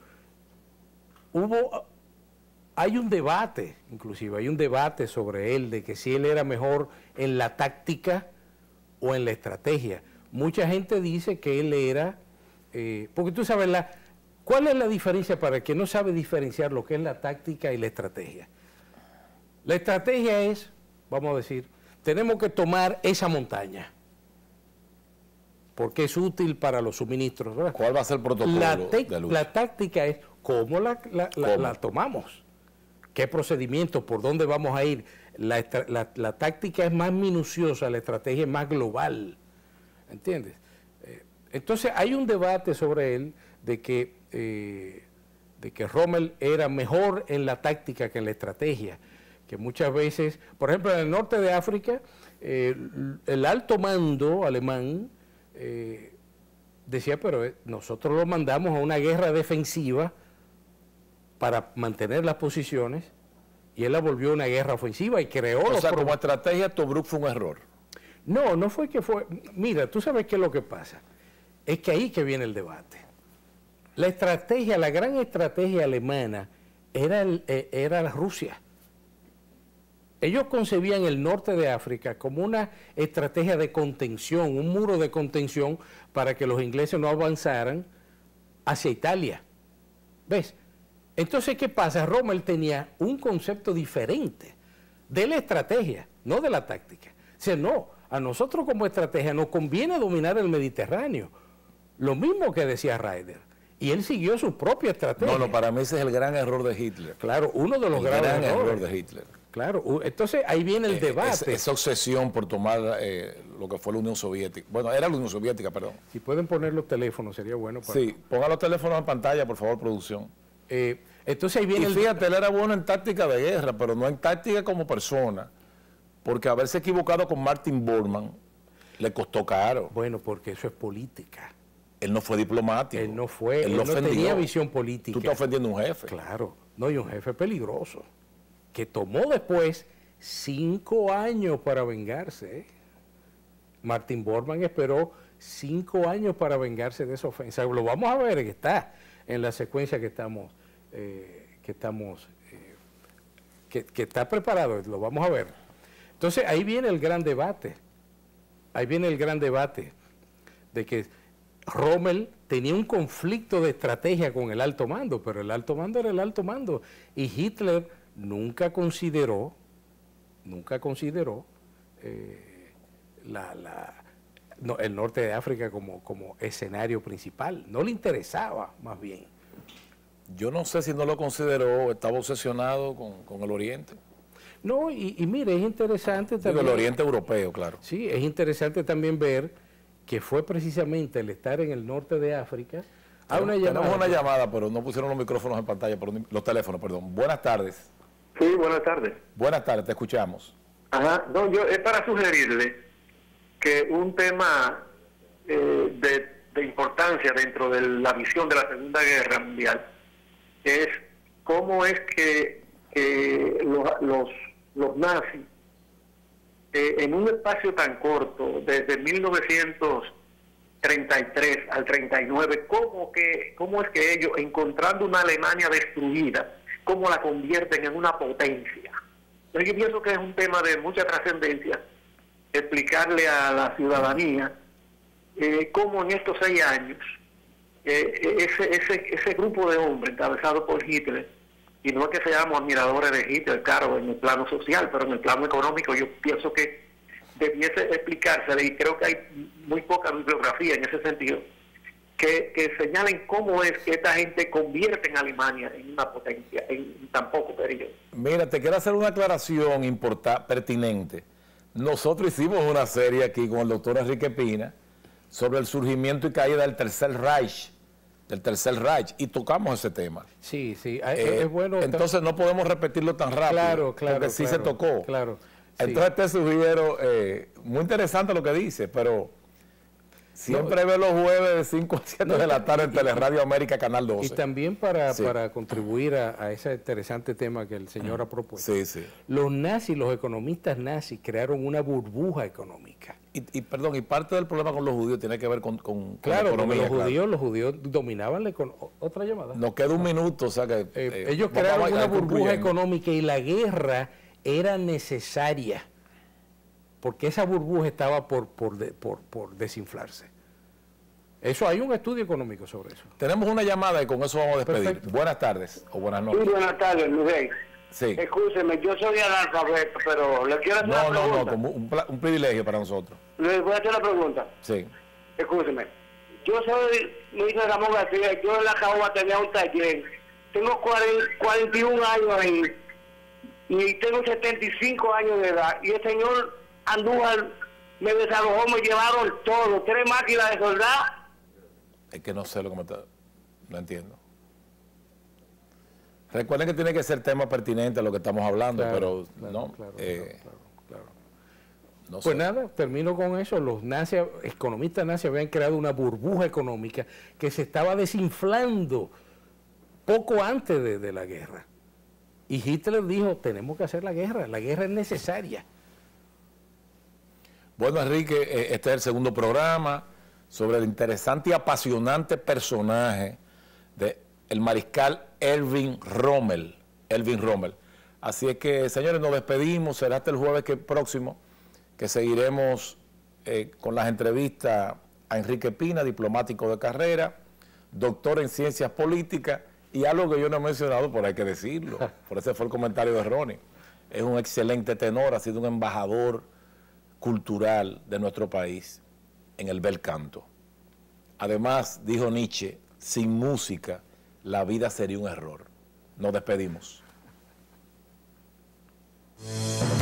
hay un debate, inclusive, hay un debate sobre él, de que si él era mejor en la táctica o en la estrategia. Mucha gente dice que él era, porque tú sabes, ¿cuál es la diferencia para el que no sabe diferenciar lo que es la táctica y la estrategia? La estrategia es, vamos a decir, tenemos que tomar esa montaña, porque es útil para los suministros, ¿verdad? ¿Cuál va a ser el protocolo de lucha? La táctica es cómo la tomamos, qué procedimiento, por dónde vamos a ir. La táctica es más minuciosa, la estrategia es más global, ¿entiendes? Entonces hay un debate sobre él de que Rommel era mejor en la táctica que en la estrategia, que muchas veces, por ejemplo, en el norte de África, el alto mando alemán decía, pero nosotros lo mandamos a una guerra defensiva para mantener las posiciones, y él la volvió una guerra ofensiva y creó... O sea, como estrategia, Tobruk fue un error. No fue que fue... Mira, tú sabes qué es lo que pasa. Es que ahí que viene el debate. La estrategia, la gran estrategia alemana era la Rusia. Ellos concebían el norte de África como una estrategia de contención, un muro de contención para que los ingleses no avanzaran hacia Italia. ¿Ves? Entonces, ¿qué pasa? Rommel tenía un concepto diferente de la estrategia, no de la táctica. O sea, no, a nosotros como estrategia nos conviene dominar el Mediterráneo. Lo mismo que decía Raeder. Y él siguió su propia estrategia. No, para mí ese es el gran error de Hitler. Claro, uno de los graves errores. Error de Hitler. Claro, entonces ahí viene el debate. Esa obsesión por tomar lo que fue la Unión Soviética. Bueno, era la Unión Soviética, perdón. Si pueden poner los teléfonos, sería bueno. Sí, pongan los teléfonos en pantalla, por favor, producción. Entonces ahí viene fíjate, él era bueno en táctica de guerra, pero no en táctica como persona. Porque haberse equivocado con Martin Bormann le costó caro. Bueno, porque eso es política. Él no fue diplomático. Él no tenía visión política. Tú estás ofendiendo a un jefe. Claro, no, y un jefe peligroso, que tomó después 5 años para vengarse. Martin Bormann esperó 5 años para vengarse de esa ofensa. Lo vamos a ver, que está en la secuencia que está preparado, lo vamos a ver. Entonces ahí viene el gran debate. Ahí viene el gran debate de que Rommel tenía un conflicto de estrategia con el alto mando, pero el alto mando era el alto mando. Y Hitler nunca consideró el norte de África como escenario principal. No le interesaba, más bien. Yo no sé si no lo consideró, estaba obsesionado con el Oriente. No, y mire, es interesante también... el Oriente europeo, claro. Sí, es interesante también ver que fue precisamente el estar en el norte de África. Tenemos una llamada, pero no pusieron los micrófonos en pantalla, los teléfonos, perdón. Buenas tardes. Sí, buenas tardes. Buenas tardes, te escuchamos. Ajá, no, es para sugerirle que un tema de importancia dentro de la visión de la Segunda Guerra Mundial es cómo es que los nazis, en un espacio tan corto, desde 1933 al 39, cómo es que ellos, encontrando una Alemania destruida, cómo la convierten en una potencia. Yo pienso que es un tema de mucha trascendencia explicarle a la ciudadanía cómo en estos 6 años ese grupo de hombres encabezado por Hitler, y no es que seamos admiradores de Hitler, claro, en el plano social, pero en el plano económico yo pienso que debiese explicársele, y creo que hay muy poca bibliografía en ese sentido, que señalen cómo es que esta gente convierte en Alemania en una potencia en tan poco periodo. Mira, te quiero hacer una aclaración pertinente. Nosotros hicimos una serie aquí con el doctor Enrique Pina sobre el surgimiento y caída del Tercer Reich, y tocamos ese tema. Sí, sí, es bueno. Entonces no podemos repetirlo tan rápido, porque sí se tocó. Claro. Entonces te sugiero, muy interesante lo que dice, pero siempre veo los jueves de 5 a 7 de la tarde en Teleradio América, Canal 12. Y también para contribuir a ese interesante tema que el señor ha propuesto. Sí, sí. Los nazis, los economistas nazis, crearon una burbuja económica. Y perdón, y parte del problema con los judíos tiene que ver con claro, la economía. Los judíos dominaban la economía. ¿Otra llamada? Nos queda un minuto, o sea que... ellos crearon una burbuja económica y la guerra era necesaria, porque esa burbuja estaba por desinflarse. Eso, hay un estudio económico sobre eso. Tenemos una llamada y con eso vamos a despedir. Perfecto. Buenas tardes o buenas noches. Sí, buenas tardes, Luis. Sí. Escúcheme, yo soy analfabeto, pero le quiero hacer una pregunta. No, como un privilegio para nosotros. Le voy a hacer una pregunta. Sí. Escúcheme, yo soy Luis Ramón García, yo en la Caoba tenía un taller, tengo 41 años ahí, y tengo 75 años de edad, y el señor Andújar me desalojó, me llevaron todo, 3 máquinas de soldar. Es que no sé lo que me está... No entiendo. Recuerden que tiene que ser tema pertinente a lo que estamos hablando, pero no. Claro. No pues sé. nada, termino con eso. Los nazis, economistas nazis habían creado una burbuja económica que se estaba desinflando poco antes de la guerra. Y Hitler dijo, tenemos que hacer la guerra es necesaria. Bueno, Enrique, este es el segundo programa sobre el interesante y apasionante personaje de el mariscal Erwin Rommel. Así es que, señores, nos despedimos. Será hasta el jueves próximo que seguiremos con las entrevistas a Enrique Pina, diplomático de carrera, doctor en ciencias políticas, y algo que yo no he mencionado, pero hay que decirlo, por ese fue el comentario de Ronnie. Es un excelente tenor, ha sido un embajador cultural de nuestro país en el bel canto. Además, dijo Nietzsche, sin música la vida sería un error. Nos despedimos.